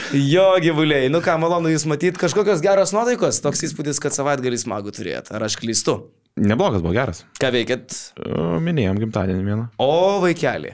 Jo, gyvuliai. Nu ką, malonu jūs matyti. Kažkokios geros nuotaikos. Toks įspūdis, kad savaitgalį smagų turėt. Ar aš klystu? Neblogas, buvo geras. Ką veikėt? Minėjom gimtadienį vieną. O, vaikeli.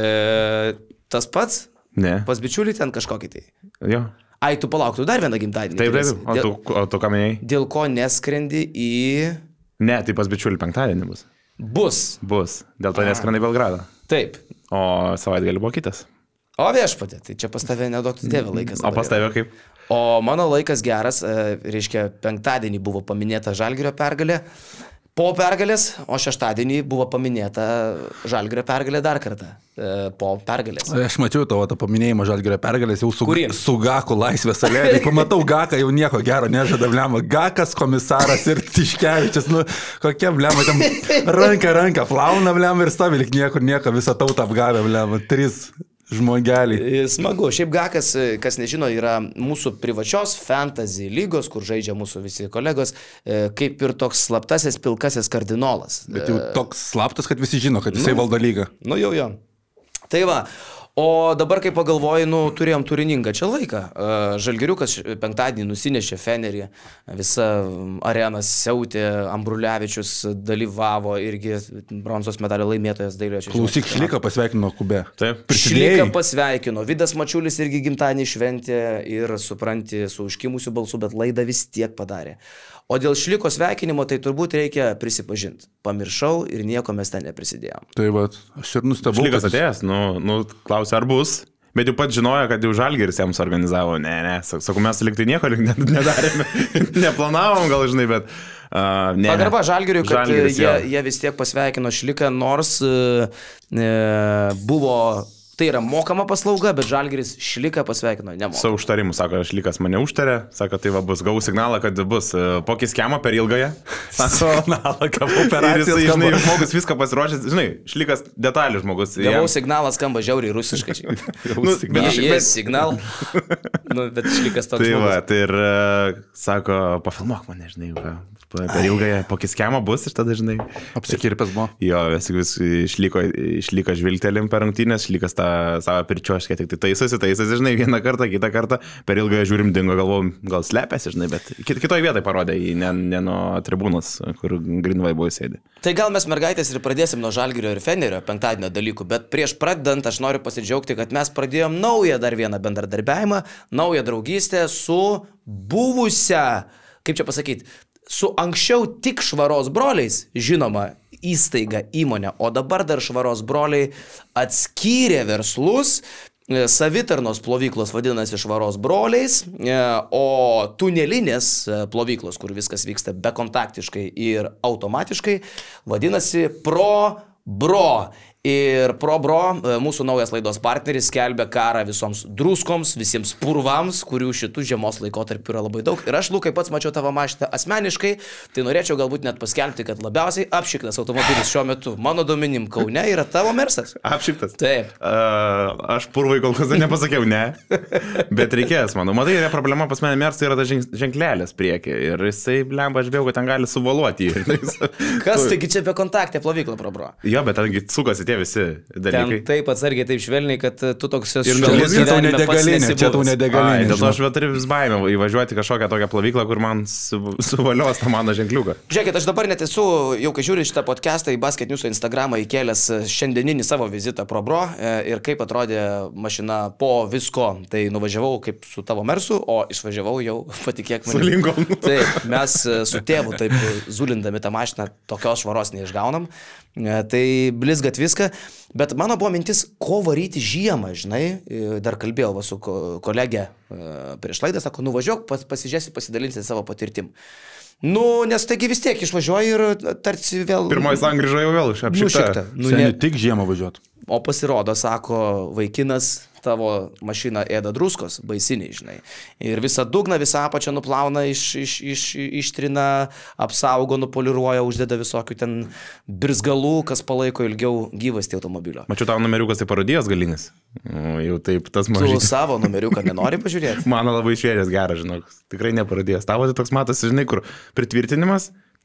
Tas pats? Ne. Pas bičiulį ten kažkokį tai. Jo. Ai, tu palauktų dar vieną gimtadienį. Taip. O tu ką minėjai? Dėl ko neskrendi į... Ne, tai pas bičiulį penktadienį bus. Bus. Dėl to neskrendai į Belgradą. Taip. O savaitgalį buvo kitas. O viešpatė, tai čia pas tave neduoktų Dieve laikas. O pas tave kaip? O mano laikas geras, reiškia, penktadienį buvo paminėta Žalgirio pergalė, po pergalės, o šeštadienį buvo paminėta Žalgirio pergalė dar kartą, po pergalės. Aš mačiau tavo tą paminėjimą Žalgirio pergalės jau su Gaku Laisvės alėje. Pamatau Gaką, jau nieko gero nežada, blema. Gakas, komisaras ir Tiškevičius, nu kokia blema, tam ranka plauna, blema, ir stovi lik nieko, visą tautą apgavę, blema, 3 žmogeliai. Smagu. Šiaip Gakas, kas nežino, yra mūsų privačios fantasy lygos, kur žaidžia mūsų visi kolegos, kaip ir toks slaptasis pilkasis kardinolas. Bet jau toks slaptas, kad visi žino, kad jisai valdo lygą. Nu jau. Tai va. O dabar, kai pagalvoju, turėjom turiningą čia laiką. Žalgiriukas penktadienį nusinešė Fenerį, visa arena siautė, Ambrulevičius dalyvavo, irgi bronzos medalio laimėtojas dailioje. Klausyk, Šliką pasveikino Kube. Taip. Šliką pasveikino, Vidas Mačiulis irgi gimtadienį šventė ir supranti, su užkimusiu balsu, bet laidą vis tiek padarė. O dėl Šliko sveikinimo, tai turbūt reikia prisipažinti. Pamiršau ir nieko mes ten neprisidėjom. Tai va, aš ir nustebau. Šlikas atėjęs, klausė, ar bus, bet jau pat žinojo, kad jau Žalgiris jiems organizavo. Ne, sakau, mes liktai nieko nedarėme, neplanavom gal, žinai, bet... Pagarba Žalgiriui, kad jie vis tiek pasveikino Šliką, nors buvo... Tai yra mokama paslauga, bet Žalgiris Šliką pasveikino nemokamai. Su užtarimu, sako, Šlikas mane užtarė, sako, tai va bus, gavau signalą, kad bus pokiskiamo per ilgąją. Signalą, gavau operacijos. Žinai, žmogus viską pasiruošęs, žinai, Šlikas detalių žmogus. Gavau signalą, skamba žiauriai rusiškai. Signal. Bet Šlikas toks. Tai va, tai ir sako, pafilmuok mane, žinai, per ilgąją pokiskiamo bus ir tada, žinai. Apsikirpęs buvo. Jo, vis Šliko žvilgtelim per rungtynės, Šlikas tą savo pirčioškę, tik tai taisosi, žinai, vieną kartą, kitą kartą, per ilgąją žiūrim dingo, galvom, gal slepiasi, žinai, bet kitoje vietoje parodė, ne nuo tribūnos, kur Greenway buvo sėdi. Tai gal mes mergaitės ir pradėsim nuo Žalgirio ir Fenerio penktadienio dalykų, bet prieš pradedant aš noriu pasidžiaugti, kad mes pradėjom naują dar vieną bendradarbiavimą, naują draugystę su buvusia, kaip čia pasakyti, su anksčiau tik Švaros broliais, žinoma, įstaiga, įmonė, o dabar dar Švaros broliai atskyrė verslus, savitarnos plovyklos vadinasi Švaros broliais, o tunelinės plovyklos, kur viskas vyksta bekontaktiškai ir automatiškai, vadinasi ProBro. Ir ProBro, mūsų naujas laidos partneris, skelbia karą visoms druskoms, visiems purvams, kurių šitų žiemos laikotarpių yra labai daug. Ir aš, Lukai, pats mačiau tavo mašiną asmeniškai, tai norėčiau galbūt net paskelbti, kad labiausiai apšiktas automobilis šiuo metu, mano duomenim, Kaune yra tavo Mersas. Apšiktas? Taip. Aš purvai kol kas nepasakiau, ne, bet reikės, manau. Matai, yra problema pas mane Mersai, yra tas ženklelės priekį ir jisai, blemba, aš bijau, kad ten gali suvaluoti. Kas taigi čia be kontaktė plovyklą ProBro? Jo, bet tengi sukasi tie visi dalykai. Ten taip atsargiai, taip švelniai, kad tu toks esi čia tau nedegalinė. Dėl to aš turiu vis baimę įvažiuoti kažkokią tokią plovyklą, kur man suvalios tą mano ženkliuką. Žiūrėkit, aš dabar net esu, jau kai žiūriu šitą podcastą į Basket News Instagramą įkėlęs šiandieninį savo vizitą ProBro ir kaip atrodė mašina po visko. Tai nuvažiavau kaip su tavo Mersu, o išvažiavau jau, patikėk man. Su Lincoln. Taip, mes su tėvu taip zulindami tą mašiną tokios švaros neišgaunam. Tai blizgat viską, bet mano buvo mintis, ko varyti žiemą, žinai, dar kalbėjau va, su kolegė prieš laidą, sako, nuvažiuok, pasižiūrėsi, pasidalinsi savo patirtim. Nes taigi vis tiek išvažiuoji ir tarsi vėl... Pirmoji sankryža jau vėl apšikta. Ne tik žiemą važiuot. O pasirodo, sako, vaikinas, tavo mašina ėda druskos, baisiniai, žinai. Ir visą dugną, visą apačią nuplauna, ištrina, apsaugo, nupoliruoja, uždeda visokių ten birzgalų, kas palaiko ilgiau gyvastį automobilio. Mačiau tavo numeriukas, tai parodijos galinis. Jau taip, tas mažytis. Tu savo numeriuką nenori pažiūrėti? Mano labai šviežias geras, žinok. Tikrai neparodijos. Tavo tai toks matosi, žinai, kur pritvirtinimas,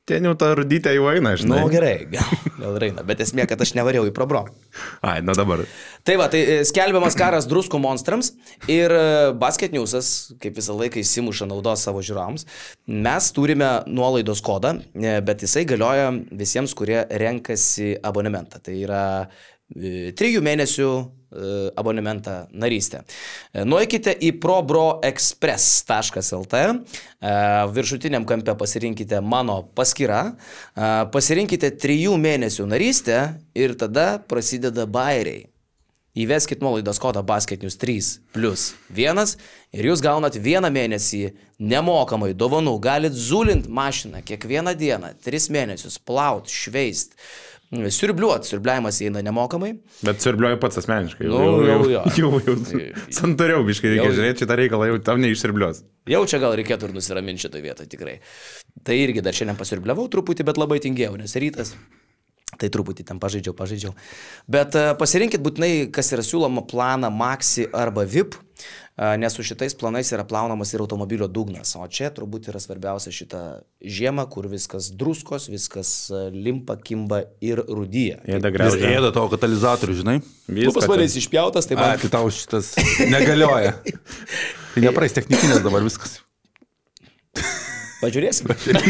Ten jau ta rudytė jau eina, žinai. Nu gerai, gal eina, bet esmė, kad aš nevarėjau į Pro. Ai, na dabar. Tai va, tai skelbiamas karas druskų monstrams ir Basket News'as, kaip visą laiką įsimuša naudos savo žiūrovams. Mes turime nuolaidos kodą, bet jisai galioja visiems, kurie renkasi abonementą. Tai yra 3 mėnesių abonementą narystę. Nueikite į probroexpress.lt, viršutiniam kampe pasirinkite mano paskyrą, pasirinkite 3 mėnesių narystę ir tada prasideda bairiai. Įveskit nuolaidos kodą Basketnews 3+1 ir jūs gaunat 1 mėnesį nemokamai dovanų. Galit zulint mašiną kiekvieną dieną, 3 mėnesius, plaut, šveist. Siurbliavimas įeina nemokamai. Bet siurbliuoju pats asmeniškai. Jau. Santariau biškai reikia žiūrėti šitą reikalą, jau tam neišsiurbliuos. Jau čia gal reikėtų ir nusiraminti šitoje vietoje tikrai. Tai irgi dar šiandien pasiurbliavau truputį, bet labai tingėjau, nes rytas. Tai truputį ten pažaidžiau. Bet pasirinkit būtinai, kas yra siūloma planą Maxi arba VIP, nes su šitais planais yra plaunamas ir automobilio dugnas. O čia turbūt yra svarbiausia šitą žiemą, kur viskas druskos, viskas limpa, kimba ir rudyja. Ėda tavo katalizatorių, žinai? Tu pas manęs išpjautas, tai man... Tai tau šitas negalioja. Tai nepraeis technikinės dabar viskas. Pažiūrėsim.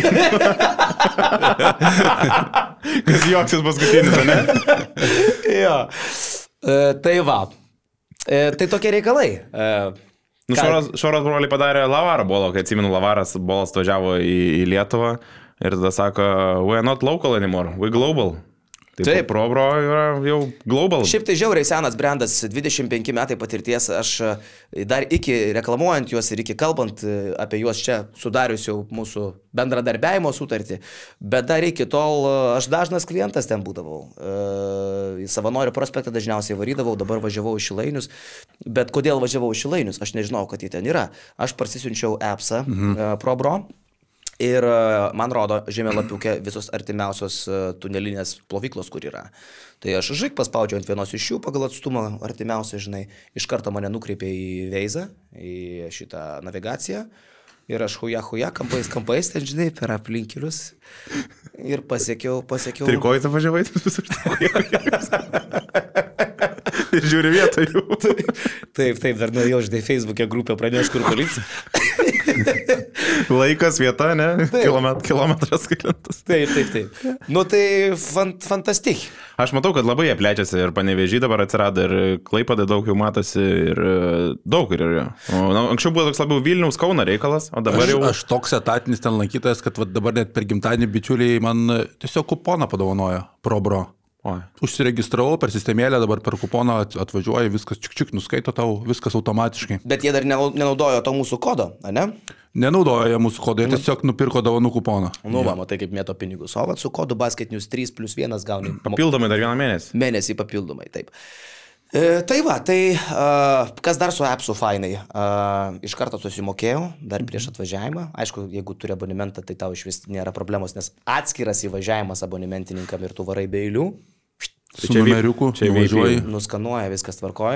Kas juoksis paskutinis, ne? Jo. Tai va. Tai tokie reikalai. Šoras broliai padarė Lavarą bolą, kai atsimenu, Lavaras bolas važiavo į Lietuvą ir tada sako, we are not local anymore, we global. Taip, Probro yra jau global. Šiaip tai žiauriai senas brandas, 25 metai patirties, aš dar iki reklamuojant juos ir iki kalbant apie juos čia sudarius jau mūsų bendradarbiavimo sutartį, bet dar iki tol aš dažnas klientas ten būdavau. Į Savanorių prospektą dažniausiai varydavau, dabar važiavau į Šilainius, bet kodėl važiavau į Šilainius, aš nežinau, kad jie ten yra. Aš parsisiunčiau appsą Probro. Ir man rodo žemėlapiuke visos artimiausios tunelinės plovyklos, kur yra. Tai aš paspaudžiau ant vienos iš jų pagal atstumą artimiausią, žinai, iš karto mane nukreipė į Veizą, į šitą navigaciją. Ir aš huja, kampais, ten, žinai, per aplinkelius. Ir pasiekiau. Trikojai tą važiavai, tas visur. Ir žiūri vietą jų. Taip, dar nuėjau, žinai, Facebook'e grupę praneš, kur policija. Laikas, vieta, ne? Kilometras skailintas. Taip. Nu tai fantastik. Aš matau, kad labai jie plečiasi ir Panevėžy dabar atsirado ir Klaipėda daug jau matosi ir daug ir yra. Anksčiau buvo toks labiau Vilniaus Kauno reikalas, o dabar jau... Aš toks etatinis ten lankytojas, kad dabar net per gimtadienį bičiuliai man tiesiog kuponą padovanojo Probro. Užsiregistravau per sistemėlę, dabar per kuponą atvažiuoju, viskas čiuk, nuskaito tau, viskas automatiškai. Bet jie dar nenaudojo to mūsų kodo, ne? Nenaudojo jie mūsų kodo, jie tiesiog nupirko dovanų kuponą. Nu, va, matai kaip mėto pinigus. O su kodu Basketnews 3+1 gauni. Papildomai dar 1 mėnesį. Mėnesį papildomai, taip. Tai va, kas dar su appsu fainai? Iš karto susimokėjau, dar prieš atvažiavimą. Aišku, jeigu turi abonementą, tai tau iš vis nėra problemos, nes atskiras įvažiavimas abonementininkam ir tu varai be eilių. Su numeriuku, čia įvažiuoji. Nuskanuoja, viskas tvarkoja.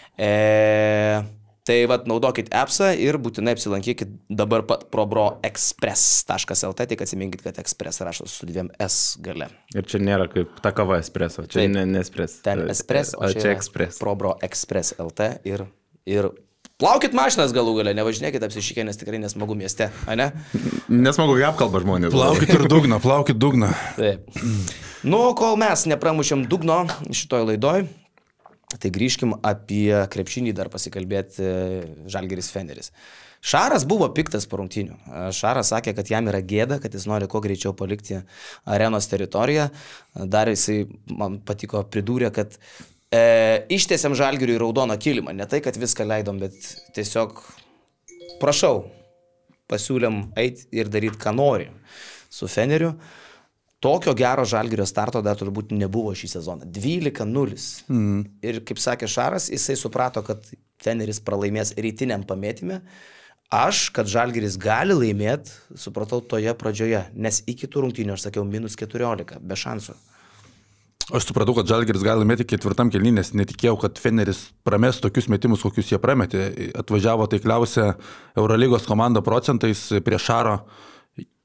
Tai vat, naudokit appsą ir būtinai apsilankykit dabar pat probroexpress.lt, tik atsiminkit, kad express rašo su 2 S gale. Ir čia nėra kaip ta kava espresso, čia ne espresso. Ten espresso, o čia express. Probroexpress.lt ir plaukit mašinas galų gale, nevažinėkit apsišykę, nes tikrai nesmagu mieste, ne? Nesmagu, kaip apkalba žmonės. Plaukit dugną. Taip. Nu, kol mes nepramušėm dugno šitoj laidoj, tai grįžkim apie krepšinį dar pasikalbėti Žalgiris Feneris. Šaras buvo piktas po rungtynių. Šaras sakė, kad jam yra gėda, kad jis nori kuo greičiau palikti arenos teritoriją. Dar jisai, man patiko, pridūrė, kad ištiesėm Žalgiriui raudoną kilimą. Ne tai, kad viską leidom, bet tiesiog prašau, pasiūlėm eiti ir daryti, ką nori su Feneriu. Tokio gero Žalgirio starto dar turbūt nebuvo šį sezoną. 12-0. Ir kaip sakė Šaras, jisai suprato, kad Feneris pralaimės rytiniam pamėtime. Aš, kad Žalgiris gali laimėti, supratau toje pradžioje, nes iki tų rungtynių aš sakiau -14, be šansų. Aš supratau, kad Žalgiris gali laimėti 4 kėlinį, nes netikėjau, kad Feneris prames tokius metimus, kokius jie prametė. Atvažiavo taikliausia Eurolygos komanda procentais prie Šaro.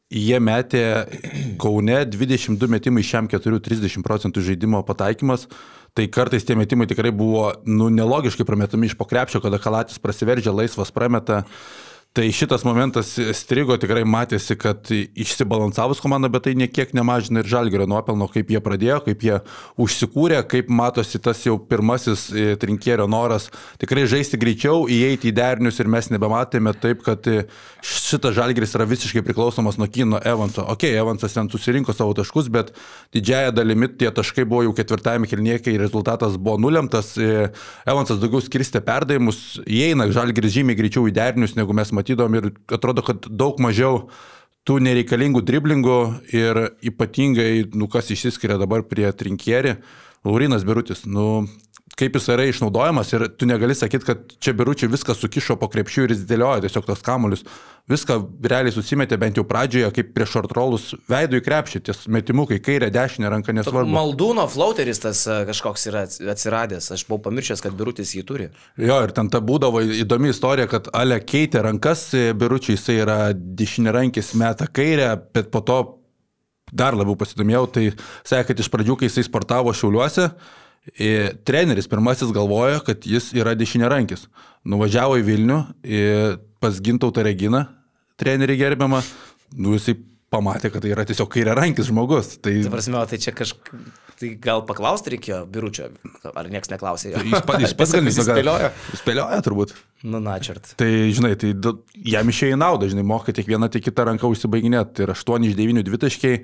jie metė Kaune 22 metimai šiam 4-30% žaidimo pataikymas. Tai kartais tie metimai tikrai buvo nelogiškai prametami iš po krepšio, kada Kalatis prasiveržia, laisvas prameta. Tai šitas momentas strigo, tikrai matėsi, kad išsibalansavus komanda, bet tai niekiek nemažina ir Žalgirio nuopelno, kaip jie pradėjo, kaip jie užsikūrė, kaip matosi tas jau pirmasis Trinkierio noras tikrai žaisti greičiau, įeiti į derinius ir mes nebematėme taip, kad šitas Žalgiris yra visiškai priklausomas nuo Kino Evanso. Evansas ten susirinko savo taškus, bet didžiaja dalimi tie taškai buvo jau ketvirtajame kėlinyje, kai rezultatas buvo nulemtas. Evansas daugiau skirstė perdavimus, įeina Žalgiris žymiai greičiau į derinius, negu mes matydom ir atrodo, kad daug mažiau tų nereikalingų driblingų ir ypatingai, kas išsiskiria dabar prie Trinkierį, Laurinas Birutis. Kaip jis yra išnaudojamas ir tu negali sakyti, kad čia Biručiui viską sukišo po krepšių ir jis dėlioja tiesiog tos kamuolius. Viską realiai susimetė bent jau pradžioje, kaip prieš short-rollus veidų į krepšį, ties metimukai, kairė, dešinė ranka, nesvarbu. Maldūno flauteris tas kažkoks yra atsiradęs, aš buvau pamiršęs, kad Birutis jį turi. Jo, ir ten ta būdavo įdomi istorija, kad Ale keitė rankas Biručiui, jisai yra dešinėrankis, meta kairę, bet po to dar labiau pasidomėjau, tai sakė, kad iš pradžių, kai jisai sportavo Šiauliuose, treneris pirmasis galvojo, kad jis yra dešinėrankis. Nuvažiavo į Vilnių pas Gintautą Reginą, trenerį gerbiamą, jisai pamatė, kad tai yra tiesiog kairiarankis žmogus. Tai prasme, tai čia tai gal paklausti reikėjo Biručio, ar nieks neklausė jo? Jis pats gal spėliojo. Spėliojo turbūt. Načert. Tai, žinai, tai jam išėjo į naudą, žinai, moka tiek vieną, tiek kitą ranką užsibaiginėti. Tai yra 8 iš 9 dvitaškiai.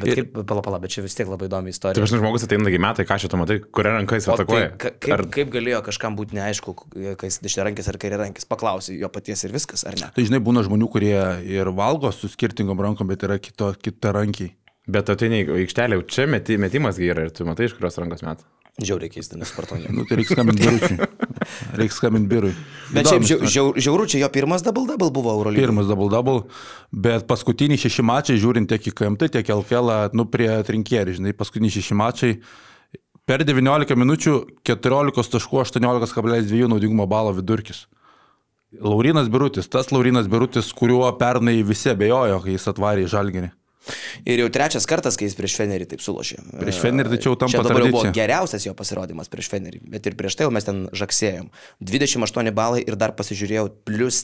Bet čia vis tiek labai įdomi istorija. Tai aš žmogus ateina metai, ką čia tu matai, kurią ranką jis atakuoja. Kaip galėjo kažkam būti neaišku, kai jis dešinėrankis ar kairiarankis? Paklausė jo paties ir viskas, ar ne? Tai, žinai, būna žmonių, kurie ir valgo su skirtingom rankom, bet yra kita rankiai. Bet ateini į aikštelę, čia metimas yra ir tu matai, iš kurios rankos met. Žiauriai keista, nesupratau. Tai reikia skambinti Biručiui. Reikia skambinti Birui. Bet šiaip žiauru, čia jo pirmas double-double buvo Eurolygoje. Pirmas double-double, bet paskutiniai 6 mačai, žiūrint tiek į KMT, tiek LKL, prie Trinkierį, žinai, paskutiniai 6 mačai, per 19 minučių 14 taškų 18,2 naudingumo balo vidurkis. Laurinas Birutis, tas Laurinas Birutis, kuriuo pernai visi abejojo, kai jis atvarė į Žalgirį. Ir jau trečias kartas, kai jis prieš Fenerį taip sulošė. Prieš Fenerį tai čia jau tampa tradicija. Čia dabar tradicija. buvo geriausias jo pasirodymas prieš Fenerį, bet ir prieš tai jau mes ten žaksėjom. 28 balai ir dar pasižiūrėjau plus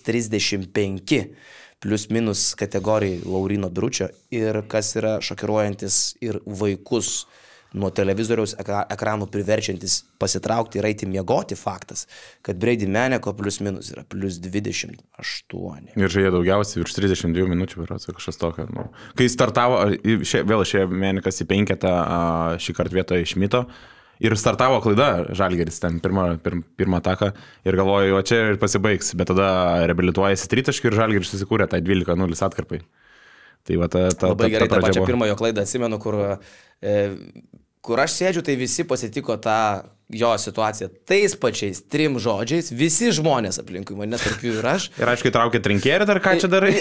35, plus minus kategorijai Laurino Biručio ir kas yra šokiruojantis ir vaikus nuo televizoriaus ekranų priverčiantis pasitraukti ir eiti miegoti faktas, kad Brady Meneko plus minus yra plus 28. Ir žaidė daugiausiai virš 32 minučių, kažkas tokio. Kai startavo, vėl išėjo Menekas į 5 šį kartą vietoje iš Mito ir startavo klaida Žalgiris ten pirmą ataką ir galvojo, jo čia ir pasibaigs, bet tada reabilituojasi tritaškį ir Žalgiris susikūrė tą 12-0 atkarpai. Tai va labai gerai, tą pačią pirmąjo klaidą atsimenu, kur aš sėdžiu, tai visi pasitiko tą jo situaciją tais pačiais 3 žodžiais, visi žmonės aplinkui mane, tarp jų ir aš. Ir aišku, traukė Trinkierį, dar ką čia darai?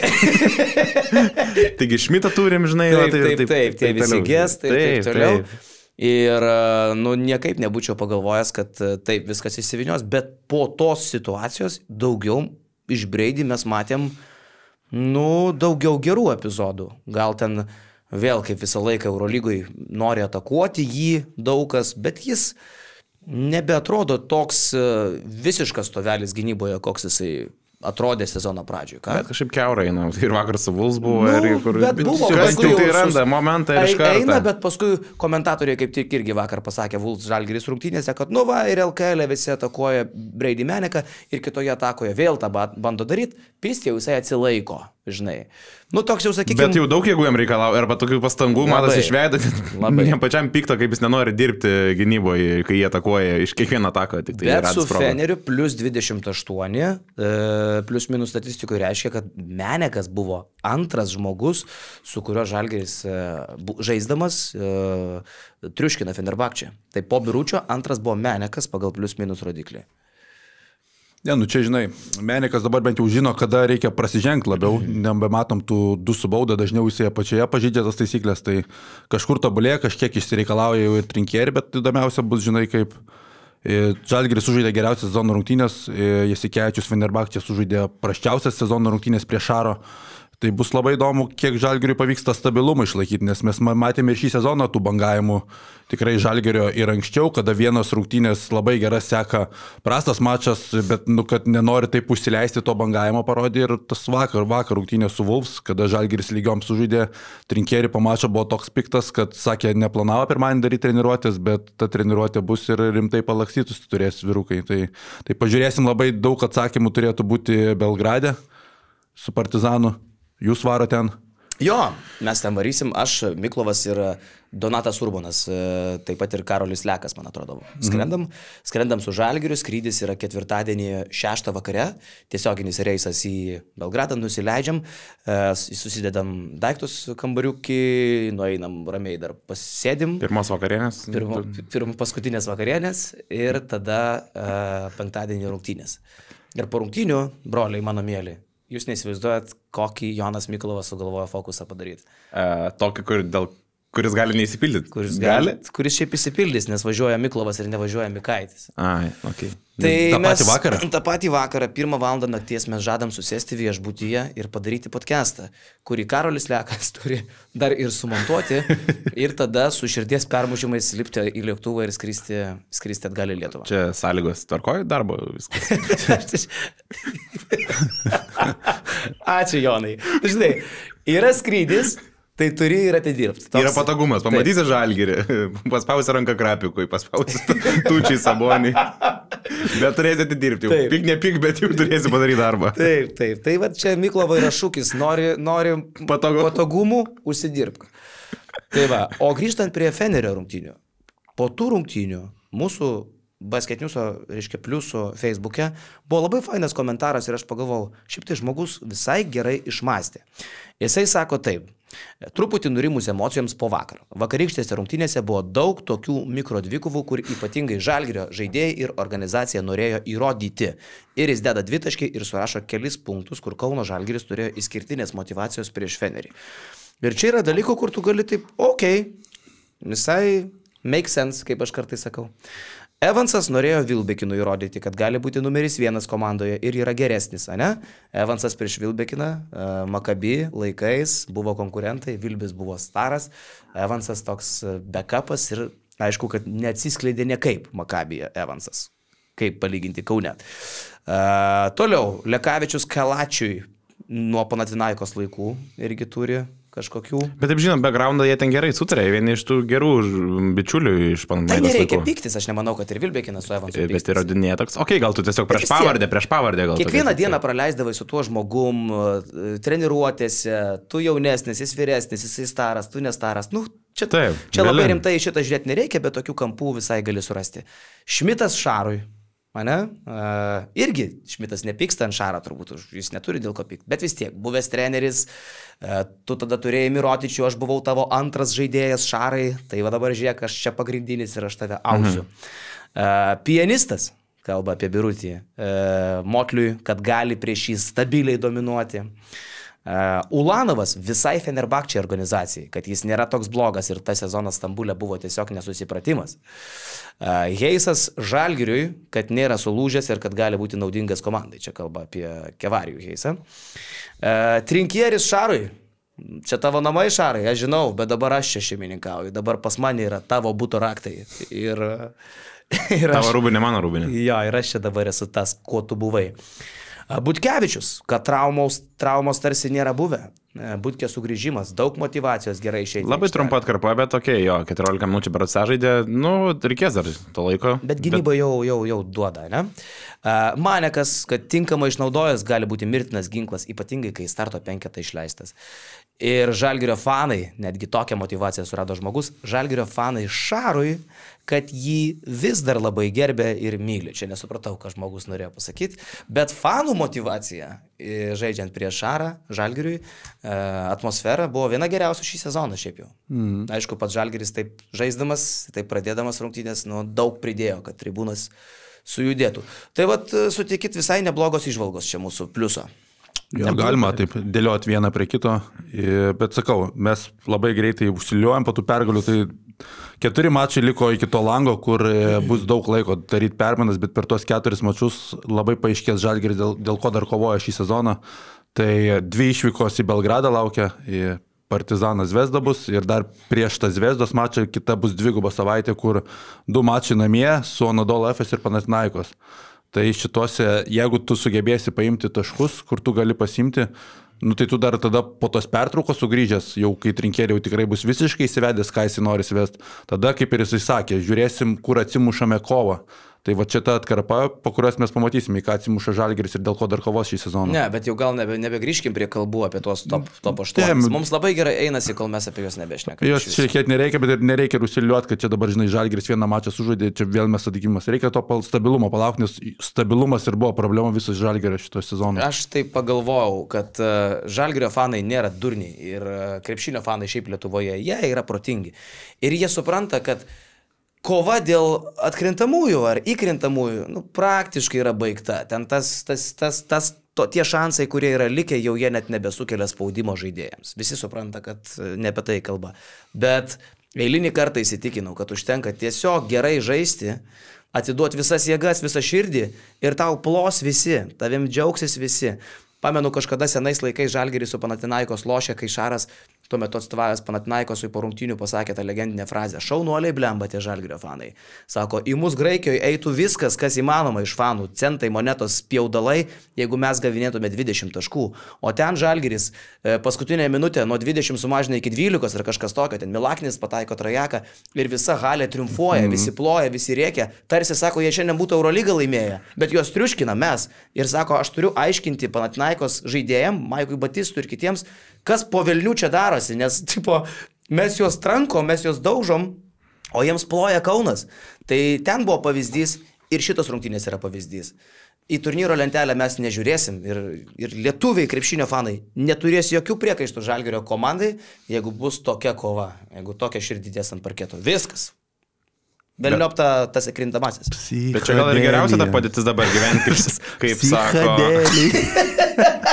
Taigi Šmitą turim, žinai. Taip, tie visi gestai ir taip toliau. Ir, niekaip nebūčiau pagalvojęs, kad taip viskas įsivinios, bet po tos situacijos daugiau iš Brady mes matėm, daugiau gerų epizodų. Gal ten vėl kaip visą laiką Eurolygoje nori atakuoti jį daug kas, bet jis nebeatrodo toks visiškas stovelis gynyboje, koks jisai atrodė sezono pradžioje. Bet kažkaip kiaurai, ir vakar su Vuls buvo, ir kur... Bet buvo, kas tai randa momentą ir iš karto. Eina, bet paskui komentatoriai kaip tik irgi vakar pasakė Vuls Žalgiris rungtynėse, kad ir LKL visi atakuoja Brady Meneką ir kitoje atakoje vėl tą bando daryti, pist jau jisai atsilaiko, žinai. Toks jau sakykime... Bet jau daug jėgų jam reikalauja, arba tokių pastangų matas išveda, jam pačiam pikto, kaip jis nenori dirbti gynyboje, kai jie atakuoja iš kiekvieną ataką. Bet su Feneriu plus 28, plus minus statistikoje reiškia, kad Menekas buvo antras žmogus, su kurio Žalgiris žaisdamas triuškina Fenerbahčę. Tai po Biručio antras buvo Menekas pagal plus minus rodiklį. Ne, čia žinai, Menekas dabar bent jau žino, kada reikia prasižengti labiau, nebematom tų 2 su bauda, dažniau jisai apačioje pažydžia tas taisyklės, tai kažkur tobulėja, kažkiek išsireikalauja jau ir Trinkierį, bet įdomiausia bus, žinai, kaip Žalgiris sužaidė geriausias sezono rungtynės, Jasikevičius Fenerbahčė sužaidė prasčiausias sezono rungtynės prieš Šaro. Tai bus labai įdomu, kiek Žalgiriui pavyks tą stabilumą išlaikyti, nes mes matėme ir šį sezoną tų bangavimų tikrai Žalgirio ir anksčiau, kada vienos rungtynės labai geras seka prastas mačas, bet kad nenori taip užsileisti to bangavimo parodė ir tas vakar rungtynės su Wolves, kada Žalgiris lygiom sužaidė, Trinkieri po mačo buvo toks piktas, kad sakė, neplanavo pirmąjį daryti treniruotės, bet ta treniruotė bus ir rimtai palakstytus turės vyrukai. Tai pažiūrėsim, labai daug atsakymų turėtų būti Belgrade su Partizanu. Jūs varo ten? Jo, mes ten varysim, aš, Miklovas ir Donatas Urbonas, taip pat ir Karolis Lekas, man atrodo. Skrendam su Žalgiriu, skrydis yra ketvirtadienį 6 vakare, tiesioginis reisas į Belgradą, nusileidžiam, susidedam daiktus kambariukį, nueinam ramiai dar pasėdim. Pirmos vakarienės. Paskutinės vakarienės ir tada penktadienį rungtynės. Ir po rungtynių, broliai mano mėly, jūs neįsivaizduojat, kokį Jonas Miklovas sugalvojo fokusą padaryti. Tokį, kuris gali neįsipildyti. Kuris šiaip įsipildys, nes važiuoja Miklovas ir nevažiuoja Mikaitis. Ai, okei. Tai tą patį vakarą, 1 valandą nakties mes žadam susėsti viešbutyje ir padaryti podcastą, kurį Karolis Lekas turi dar ir sumontuoti ir tada su širdies permušimais lipti į lėktuvą ir skristi atgal į Lietuvą. Čia sąlygos tvarkoja darbo viskas. Ačiū, Jonai. Žinai, yra skrydis, tai turi ir atidirbti. Yra patogumas, pamatysi Žalgirį, paspausi ranką Krapikui, paspausi Tučiai Saboniui, bet turėsi atidirbti. Pik, nepik, bet jau turėsi padaryti darbą. Taip. Tai va čia Miklovo yra šūkis, nori patogumų, užsidirbk. Tai va, o grįžtant prie Fenerio rungtynių. Po tų rungtynių mūsų Basketniuso, reiškia, pliusų Facebook'e buvo labai fainas komentaras ir aš pagalvojau, šiaip tai žmogus visai gerai išmastė. Jisai sako taip, truputį nurimus emocijoms po vakar. Vakarykštėse rungtynėse buvo daug tokių mikrodvikovų, kur ypatingai Žalgirio žaidėjai ir organizacija norėjo įrodyti. Ir jis deda dvitaškį ir surašo kelis punktus, kur Kauno Žalgiris turėjo išskirtinės motivacijos prieš Fenerį. Ir čia yra dalyko, kur tu gali taip, visai make sense, kaip aš kartais sakau. Evansas norėjo Vilbekinui įrodyti, kad gali būti numeris 1 komandoje ir yra geresnis, ane? Evansas prieš Vilbekiną, Maccabi laikais buvo konkurentai, Vilbis buvo staras, Evansas toks backupas ir aišku, kad neatsiskleidė niekaip Maccabi Evansas, kaip palyginti Kaune. Toliau, Lekavičius Kalačiui nuo Panathinaikos laikų irgi turi kažkokių. Bet taip žinom, backgroundą jie ten gerai sutarė, vieni iš tų gerų bičiulių iš Panathinaikos laikų. Tai nereikia piktis, aš nemanau, kad ir Vilbekinas su Evansu piktis. Bet įrodinėja toks, gal tu tiesiog prieš pavardę gal. Kiekvieną dieną praleisdavai su tuo žmogum, treniruotėse, tu jaunesnis, jis vyresnis, jisai staras, tu nestaras. Čia labai rimtai šitą žiūrėti nereikia, bet tokių kampų visai gali surasti. Šmitas Šarui. Irgi Šmitas nepyksta ant Šarą turbūt, jis neturi dėl ko pykti, bet vis tiek, buvęs treneris, tu tada turėjai Mirotičių, aš buvau tavo antras žaidėjas Šarai, tai va dabar žiūrėk, aš čia pagrindinis ir aš tave ausiu. Pianistas, kalba apie Birutį, Motliui, kad gali prieš jį stabiliai dominuoti. Ulanovas visai Fenerbahčė organizacijai, kad jis nėra toks blogas ir tas sezonas Stambulė buvo tiesiog nesusipratimas. Heisas Žalgiriui, kad nėra sulūžęs ir kad gali būti naudingas komandai. Čia kalba apie Kevarijų Heisą. Trinkieris Šarui. Čia tavo namai Šarai, aš žinau, bet dabar aš čia šeimininkauju. Dabar pas mane yra tavo buto raktai. Ir tavo rūbinė, mano rūbinė. Jo, ir aš čia dabar esu tas, kuo tu buvai. Butkevičius, kad traumos tarsi nėra buvę. Butkė sugrįžimas, daug motivacijos, gerai išeiti. Labai trumpa atkarpa, bet 14 minučių per atsižaidė, reikės dar to laiko. Bet gynyba jau duoda, ne? Manekas, kad tinkamai išnaudojęs gali būti mirtinas ginklas, ypatingai kai starto penketą išleistas. Ir Žalgirio fanai, netgi tokią motivaciją surado žmogus, Žalgirio fanai Šarui, kad jį vis dar labai gerbė ir myli. Čia nesupratau, ką žmogus norėjo pasakyti, bet fanų motivacija, žaidžiant prieš Šarą, Žalgiriui, atmosfera buvo viena geriausių šį sezoną šiaip jau. Aišku, pats Žalgiris taip žaisdamas, taip pradėdamas rungtynės, daug pridėjo, kad tribūnas sujudėtų. Tai vat sutikit visai neblogos įžvalgos čia mūsų pliuso. Jo, galima taip dėlioti vieną prie kito, bet sakau, mes labai greitai užsiliuojam po tų pergalių, tai 4 mačai liko iki to lango, kur bus daug laiko daryti permainas, bet per tuos 4 mačus labai paaiškės Žalgiris, dėl ko dar kovoja šį sezoną. Tai 2 išvykos į Belgradą laukia, į Partizanas Zvezda bus ir dar prieš tą Zvezdos mačą kita bus 2 savaitė, kur 2 mačai namie su Anadolu Efes ir Panathinaikos. Tai šituose, jeigu tu sugebėsi paimti taškus, kur tu gali pasimti, tai tu dar tada po tos pertraukos sugrįžęs, jau kai trinkėlė jau tikrai bus visiškai įsivedęs, ką jis nori įsivesti, tada kaip ir jisai sakė, žiūrėsim, kur atsimušame kovą. Tai va čia ta atkarpa, po kurios mes pamatysime, į ką atsimuša Žalgiris ir dėl ko dar kovos šį sezoną. Ne, bet jau gal nebegrįžkim prie kalbų apie tuos top 8. Mums labai gerai einasi, kol mes apie juos nebešnekame. Jos šiek nereikia, bet ir nereikia rusiliuoti, kad čia dabar, žinai, Žalgiris vieną mačą sužaidė, čia vėl mes atitikimas. Reikia to stabilumo palaukti, nes stabilumas ir buvo problema visos Žalgirio šito sezono. Aš tai pagalvojau, kad Žalgirio fanai nėra durniai ir krepšinio fanai šiaip Lietuvoje, jie yra protingi. Ir jie supranta, kad kova dėl atkrintamųjų ar įkrintamųjų praktiškai yra baigta. Ten tie šansai, kurie yra likę, jau jie net nebesukelia spaudimo žaidėjams. Visi supranta, kad ne apie tai kalba. Bet eilinį kartą įsitikinau, kad užtenka tiesiog gerai žaisti, atiduoti visas jėgas, visą širdį ir tau plos visi, tavim džiaugsis visi. Pamenu, kažkada senais laikais Žalgiris su Panathinaikos lošė, kai Šaras, tuo metu atstovavęs Panathinaikosui po rungtynių, pasakė tą legendinę frazę: šaunuoliai blemba tie Žalgirio fanai. Sako, į mus Graikijoje eitų viskas, kas įmanoma iš fanų, centai, monetos, spjaudalai, jeigu mes gavinėtume 20 taškų. O ten Žalgiris paskutinę minutę nuo 20 sumažina iki 12 ar kažkas tokio, ten Milaknis pataiko trajeką ir visa halė triumfuoja, visi ploja, visi rėkia. Tarsi sako, jie šiandien būtų Eurolygą laimėję, bet juos triuškina mes. Ir sako, aš turiu aiškinti Panathinaikos žaidėjams, Maikui Batistui ir kitiems, kas po velnių čia darosi, nes tipo, mes juos trankom, mes juos daužom, o jiems ploja Kaunas. Tai ten buvo pavyzdys ir šitos rungtynės yra pavyzdys. Į turnyro lentelę mes nežiūrėsim ir lietuviai krepšinio fanai neturės jokių priekaištų Žalgirio komandai, jeigu bus tokia kova, jeigu tokia širdidės ant parketo. Viskas. Velniop tas įkrintamasis. Bet čia gal ir geriausia ta padėtis dabar gyventi, kaip sako.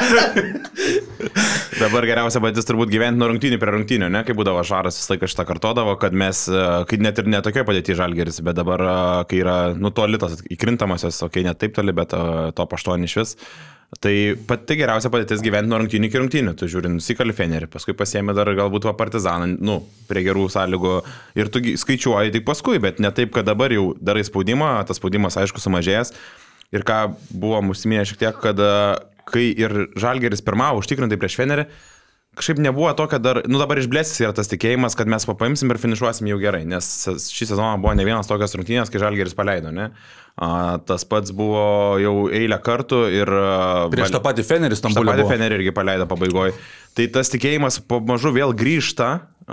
Dabar geriausia padėtis turbūt gyventi nuo rungtynių prie rungtynių, ne? Kai būdavo Šaras visą laiką šitą kartodavo, kad mes, kai net ir netokioje padėtyje Žalgiris, bet dabar, kai yra toli tas įkrintamasios, ne taip toli, bet top 8 iš vis. Tai pati geriausia padėtis gyventi nuo rungtynių iki rungtynių. Tu žiūri, nusikali Fenerį, paskui pasiėmė dar galbūt Partizaną, prie gerų sąlygų ir tu skaičiuoji tik paskui, bet ne taip, kad dabar jau darai spaudimą, tas spaudimas aišku sumažėjęs. Ir ką buvom užsiminę šiek tiek, kad kai ir Žalgiris pirmavo užtikrintai prieš Fenerį, kažkaip nebuvo to, kad dabar išblėsis yra tas tikėjimas, kad mes paimsim ir finišuosim jau gerai, nes šį sezoną buvo ne vienas tokias rungtynės, kai Žalgiris paleido, ne? Tas pats buvo jau eilę kartų ir... Prieš tą patį Fenerį Stambulė buvo. Tą patį Fenerį irgi paleido pabaigoje. Tai tas tikėjimas pamažu vėl grįžta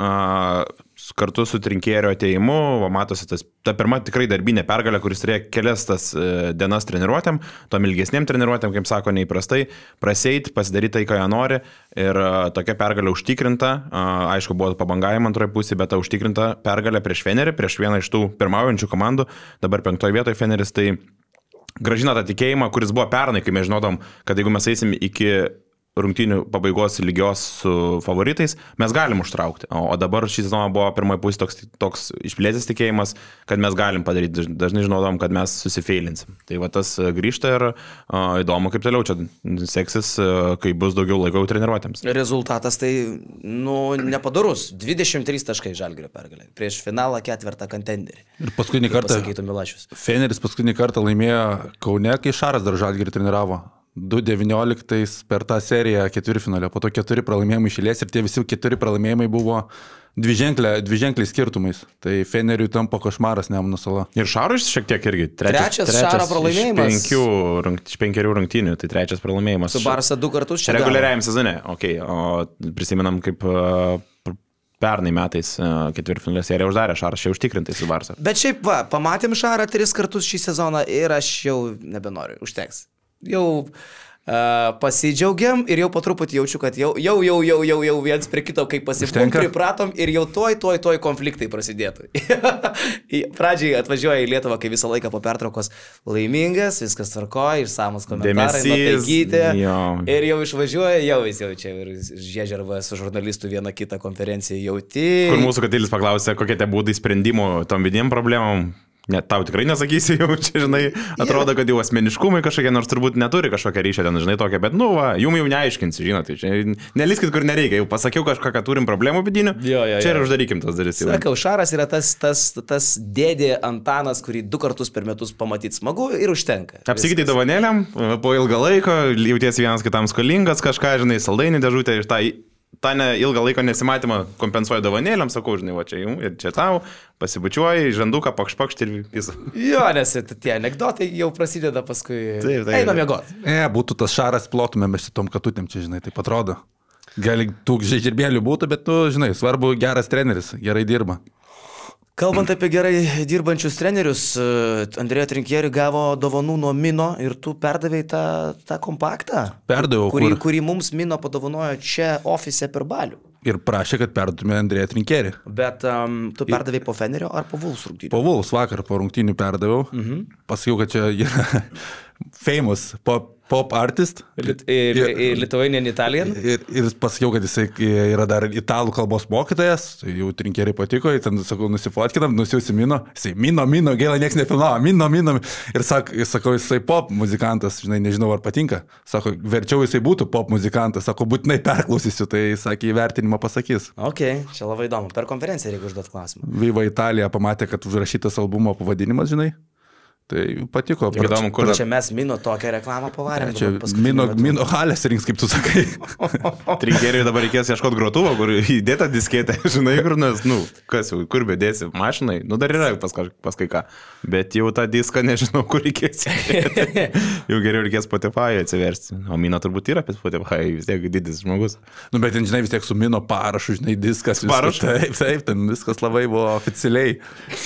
kartu su trinkėrio atėjimu, matosi ta pirma tikrai darbinė pergalė, kuris turėjo kelias tas dienas treniruotėm, tom ilgesnėm treniruotėm, kaip sako, neįprastai, praseit, pasidaryti tai, ką jie nori ir tokia pergalė užtikrinta, aišku, buvo pabangavimo antroje pusėje, bet ta užtikrinta pergalė prieš Fenerį, prieš vieną iš tų pirmaujančių komandų, dabar 5 vietoje Feneris, tai gražina tą tikėjimą, kuris buvo pernai, kai mes žinodom, kad jeigu mes eisim iki rungtynių pabaigos lygios su favoritais, mes galim užtraukti. O dabar šį sezoną buvo pirmoji pusė toks išplėstas tikėjimas, kad mes galim padaryti. Dažnai žinodom, kad mes susifeilinsim. Tai va tas grįžta ir įdomu, kaip toliau čia seksis, kai bus daugiau laiko treniruotėms. Rezultatas tai, nepadarus. 23 taškai Žalgirio pergalė. Prieš finalą 4 kontenderį. Ir paskutinį kartą Feneris paskutinį kartą laimėjo Kaune, kai Šaras dar Žalgirį treniravo. 2-19 per tą seriją ketvirtfinalio, po to 4 pralaimėjimai išėlės ir tie visi 4 pralaimėjimai buvo dviženkliai skirtumais. Tai Feneriui tampa košmaras Nemuno sala. Ir Šarui šiek tiek irgi. Trečias Šaro pralaimėjimas. Iš 5 rungtynių, tai trečias pralaimėjimas. Su Barsa 2 kartus čia. Reguliariajam sezone, okei. O prisimenam, kaip pernai metais ketvirtfinalio seriją uždarė Šaras, čia užtikrintai su Barsa. Bet šiaip pamatėm Šarą 3 kartus šį sezoną ir aš jau nebenoriu, užteks. Jau pasidžiaugiam ir jau po truputį jaučiu, kad jau viens prie kito, kaip pripratom ir jau tuoj konfliktai prasidėtų. Pradžiai atvažiuoja į Lietuvą, kai visą laiką po pertraukos laimingas, viskas tvarkoja, išsamus komentarai, nutaikyti. Ir jau išvažiuoja, jau čia ir žiežerva su žurnalistu vieną kitą konferenciją jauti. Kur mūsų Katilis paklausė, kokie te būdai sprendimų tom vidiniam problemom. Net tau tikrai nesakysi, jau čia, žinai, atrodo, kad jau asmeniškumai kažkokie, nors turbūt neturi kažkokią ryšę ten, žinai, tokią, bet, nu, va, jum jau neaiškinsi, žinot, tai čia neliskit, kur nereikia, jau pasakiau kažką, kad turim problemų vidinių, čia ir uždarykim tas dalis. Sakau, Šaras yra tas dėdė Antanas, kurį 2 kartus per metus pamatyti smagu ir užtenka. Apsikitai dovanėlėm, po ilgą laiką, jautiesi vienas kitam skolingas, kažką, žinai, saldainį dėžutę ir tą ilgą laiko nesimatymą kompensuoja dovanėlėm, sakau, žinai, va čia jums ir čia tau, pasibučiuoji, žanduką, pakšpakšt ir visą. Jo, nes tie anekdotai jau prasideda paskui. Taip. Einam miegoti. Būtų tas Šaras, plotumėm iš tom katutėm, čia, žinai, taip atrodo. Gali tų žaidirbėlių būtų, bet, tu, žinai, svarbu geras treneris, gerai dirba. Kalbant apie gerai dirbančius trenerius, Andrėjo Trinkieri gavo dovanų nuo Mino ir tu perdavėjai tą kompaktą. Perdaviau, kurį mums Mino padovanojo čia ofise per balių. Ir prašė, kad perdutume Andrėją Trinkerį. Bet tu perdavėjai po Fenerio ar po Vulfs rungtynių? Po Vulfs vakar po rungtynių perdaviau. Pasakiau, kad čia yra famous pop artist. Lithuanian Italian. Ir pasakiau, kad jisai yra dar italų kalbos mokytojas. Jau Trinkeriai patiko, ten, sakau, nusifotkinam, nusiausi Mino. Jisai, Mino, gaila, nieks nefilmavo, Mino. Ir sakau, jisai pop muzikantas, žinai, nežinau, ar patinka. Sako, verčiau jisai būtų pop muzikantas. Sako, būtinai perklausysiu, tai sakė, įvertinimą pasakys. Ok, čia labai įdomu. Per konferenciją reikia užduoti klausimą. Viva Italija pamatė, kad užrašytas albumo pavadinimas, žinai. Tai patiko. Įdomu, kur čia mes Mino tokią reklamą pavarėm. Čia Mino halės rinks, kaip tu sakai. Trinkeriui dabar reikės ieškoti grotuvo, kur įdėta disketė, žinai, kur, nes, kas jau, kur bedėsi, mašinai, dar yra pas kai ką. Bet jau tą diską nežinau, kur reikės. Jau geriau reikės Spotify atsiversti. O Mino turbūt yra apie Spotify, vis tiek didis žmogus. Bet, žinai, vis tiek su Mino parašu, žinai, diskas. Parašu? Taip, ten viskas labai buvo oficialiai.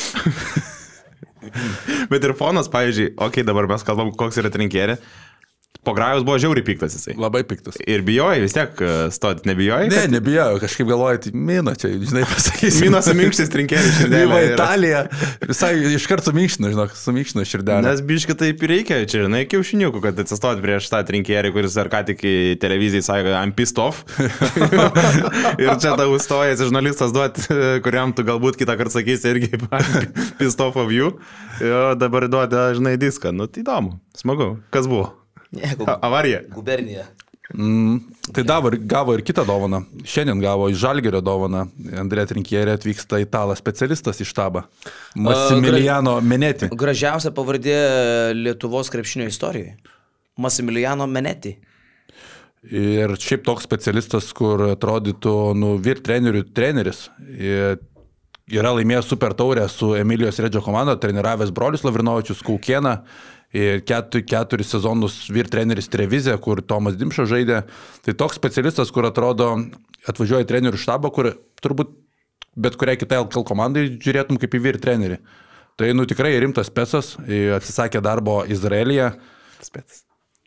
Bet ir fonas, pavyzdžiui, dabar mes kalbam, koks yra Trinkerė. Po Grajos buvo žiauriai piktas jisai. Labai piktas. Ir bijojai vis tiek stoti, nebijojai? Ne, nebijojau, kažkaip galvojai, tai Mino čia, žinai, pasakysiu. Mino suminkštis Trinkerį širdelę. Viva Italija, visai iškart suminkštino širdelę. Nes biškai taip reikia, čia, žinai, kiaušiniukų, kad atsistoti prieš tą Trinkerį, kuris ar ką tik televizijai sakė, I'm pissed off. Ir čia tau stojasi žurnalistas duoti, kuriam tu galbūt kitą kartą sakysi irgi pissed off of you. Jo, dabar duoti, žinai, diską. Nu, tai įdomu, smagu. Kas buvo? Avarija. Gubernija. Tai gavo ir kitą dovaną. Šiandien gavo iš Žalgirio dovaną. Andrėja Trinkierė atvyksta italas specialistas iš štabą. Massimiliano Meneti. Gražiausia pavardė Lietuvos krepšinio istorijoje. Massimiliano Meneti. Ir šiaip toks specialistas, kur atrodytų, vyr trenerių treneris. Yra laimėjęs super taurę su Emilijos Redžio komanda, treniravęs brolius Lavrinovičius, Kaukėną. Ir 4 sezonus vyr treneris Trevizė, kur Tomas Dimša žaidė. Tai toks specialistas, kur atrodo atvažiuoja į trenerių štabą, kur turbūt bet kuriai kitai LKL komandai žiūrėtum kaip į vyr trenerį. Tai tikrai rimtas specas, atsisakė darbo Izraelyje. Specas.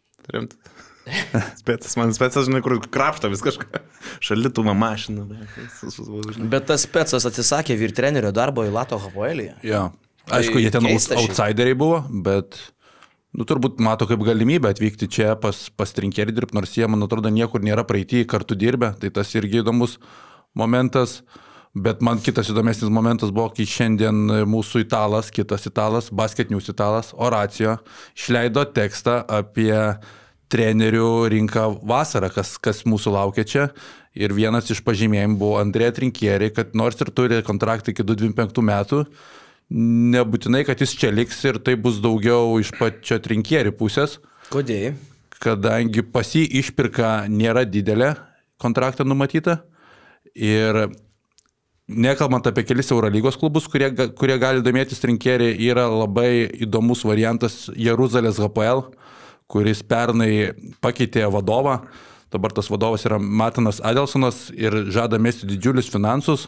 Rimtas. Man specas, žinai, kur krapšta vis kažką. Šalitumą mašiną. Bet tas specas atsisakė vyr trenerio darbo į Lato Hapoelyje. Ja. Aišku, jie ten outsideriai buvo, bet turbūt mato kaip galimybę atvykti čia pas Trinkerį dirbti, nors jie, man atrodo, niekur nėra praeitį kartu dirbę, tai tas irgi įdomus momentas. Bet man kitas įdomesnis momentas buvo, kai šiandien mūsų kitas italas, Basket News italas, Horacio, išleido tekstą apie trenerių rinką vasarą, kas mūsų laukia čia. Ir vienas iš pažymėjimų buvo Andrėja Trinkerį, kad nors ir turi kontraktą iki 2025 metų, nebūtinai, kad jis čia liks ir tai bus daugiau iš pačio Trinkerį pusės. Kodėl? Kadangi pas jį išpirka nėra didelė kontraktą numatyta ir nekalbant apie kelis Eurolygos klubus, kurie gali domėtis Trinkerį, yra labai įdomus variantas Jeruzalės HPL, kuris pernai pakeitė vadovą. Dabar tas vadovas yra Matanas Adelsonas ir žada mesti didžiulius finansus.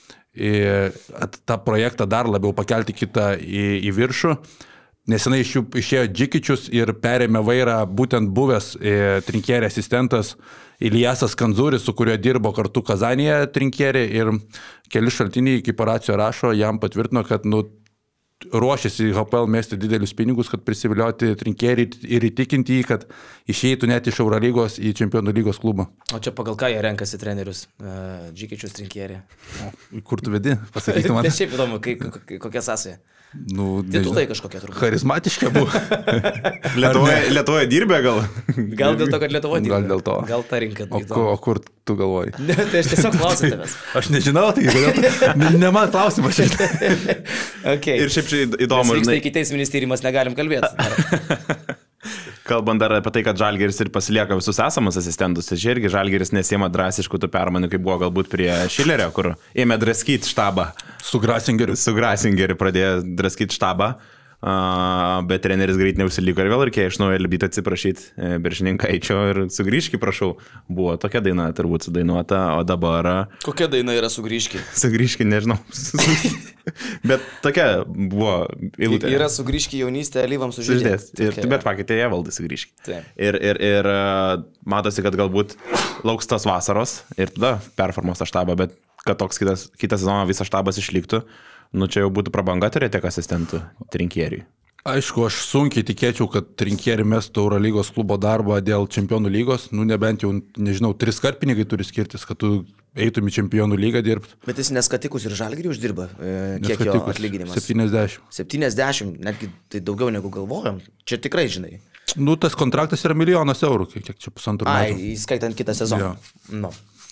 Tą projektą dar labiau pakelti kitą į viršų. Nesenai iš jų išėjo Džikičius ir perėmė vairą būtent buvęs Trinkerį asistentas Ilijasas Kanzuris, su kuriuo dirbo kartu Kazanėje Trinkerį ir keli šaltiniai, kaip Horacio rašo, jam patvirtino, kad ruošiasi HPL mesti didelius pinigus, kad prisivilioti trinkierį ir įtikinti jį, kad išeitų net iš Eurolygos į Čempionų lygos klubą. O čia pagal ką jie renkasi trenerius? Džikičius trinkierį. Kur tu vedi? Pasakyk man. Bet šiaip įdomu, kokia sąsaja. Nu, Titulai kažkokia turbūt. Charizmatiška buvo. Lietuvoje dirbė gal? Gal dėl to, kad Lietuvoje dirbė. Gal dėl to. Gal ta rinka. O kur tu galvoji? Ne, tai aš tiesiog klausiu tavęs. Aš nežinau, tai kodėl ne man klausimas šitą. Okay. Ir šiaip čia įdomu. Nes vyksta iki teisminis tyrimas, negalim kalbėti. Kalbant dar apie tai, kad Žalgiris ir pasilieka visus esamus asistentus, tai čia irgi Žalgiris nesiema drastiškų tų permainų, kaip buvo galbūt prie Šilerio, kur ėmė draskyti štabą. Su Grasingeriu pradėjo draskyti štabą, bet treneris greit neusiliko ir vėl reikėjo iš naujo Elbytą atsiprašyti Biržininką Eičio ir sugrįžki, prašau. Buvo tokia daina turbūt sudainuota, o dabar... Kokia daina yra sugrįžki? Sugrįžki, nežinau. Bet tokia buvo eilutė. Yra sugrįžki jaunystė, alyvams sužydės. Bet pakeitė Evaldai sugrįžki. Ir matosi, kad galbūt lauks tos vasaros ir tada performuos tą štabą, bet kad toks kitą sezoną visas štabas išliktų, nu čia jau būtų prabanga turėti tiek asistentų trinkieriui. Aišku, aš sunkiai tikėčiau, kad trinkieri mestų Eurolygos klubo darbą dėl Čempionų lygos, nu nebent jau, nežinau, 3 kart pinigai turi skirtis, kad tu eitum į Čempionų lygą dirbti. Bet jis neskatikus ir Žalgirį uždirba. Kiek jo atlyginimas? 70. 70, netgi tai daugiau negu galvojom. Čia tikrai žinai. Nu, tas kontraktas yra 1 000 000 eurų, kiek čia 1,5 metų. Ai, įskaitant kitą sezoną. No.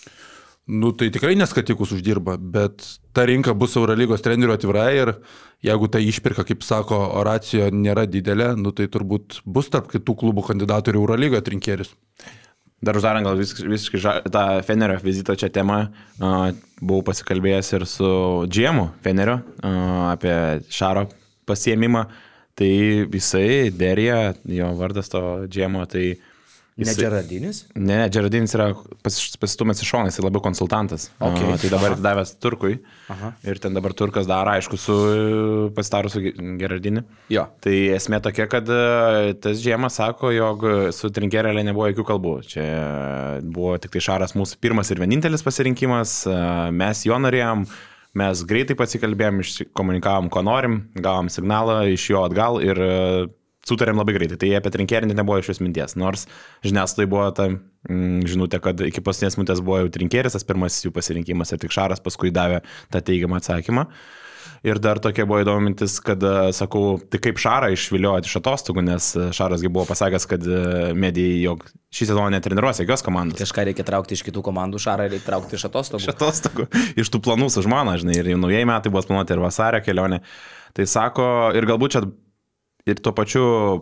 Nu, tai tikrai neskatikus uždirba, bet ta rinka bus Eurolygos trenerių atvira ir jeigu ta išpirka, kaip sako Oracijo, nėra didelė, nu, tai turbūt bus tarp kitų klubų kandidatų ir Eurolygoje trinkieris. Dar uždarant gal visiškai tą Fenerio vizito čia temą, buvau pasikalbėjęs ir su GM-u Fenerio apie Šaro pasiėmimą, tai jisai, Derija, jo vardas to GM-o, tai... Ne Džerardinis? Ne, Džerardinis yra pasistumęs iš šoną, jis labiau konsultantas. Okay. Tai dabar davęs Turkui. Aha. Ir ten dabar Turkas daro, aišku, pasitarus su Gerardini. Jo. Tai esmė tokia, kad tas Džiemas sako, jog su Trinkerelė nebuvo jokių kalbų. Čia buvo tik tai Šaras mūsų pirmas ir vienintelis pasirinkimas. Mes jo norėjom, mes greitai pasikalbėjom, komunikavom, ko norim, gavom signalą iš jo atgal ir sutarėm labai greitai, tai apie Trinkerį nebuvo iš jos minties, nors žiniasklaidai buvo ta žinutė, kad iki paskutinės minutės buvo jau Trinkeris, tas pirmasis jų pasirinkimas ir tik Šaras paskui davė tą teigiamą atsakymą. Ir dar tokia buvo įdomi mintis, kad, sakau, tai kaip Šarą išvilioti iš atostogų, nes Šarasgi buvo pasakęs, kad medijai, jog šį sezoną netreniruos jokios komandos. Kažką reikia traukti iš kitų komandų, Šarą reikia traukti iš atostogų. Iš atostogų, iš tų planų su žmona, žinai, ir jau naujieji metai buvo planuoti ir vasario kelionė. Tai sako, ir galbūt čia ir tuo pačiu,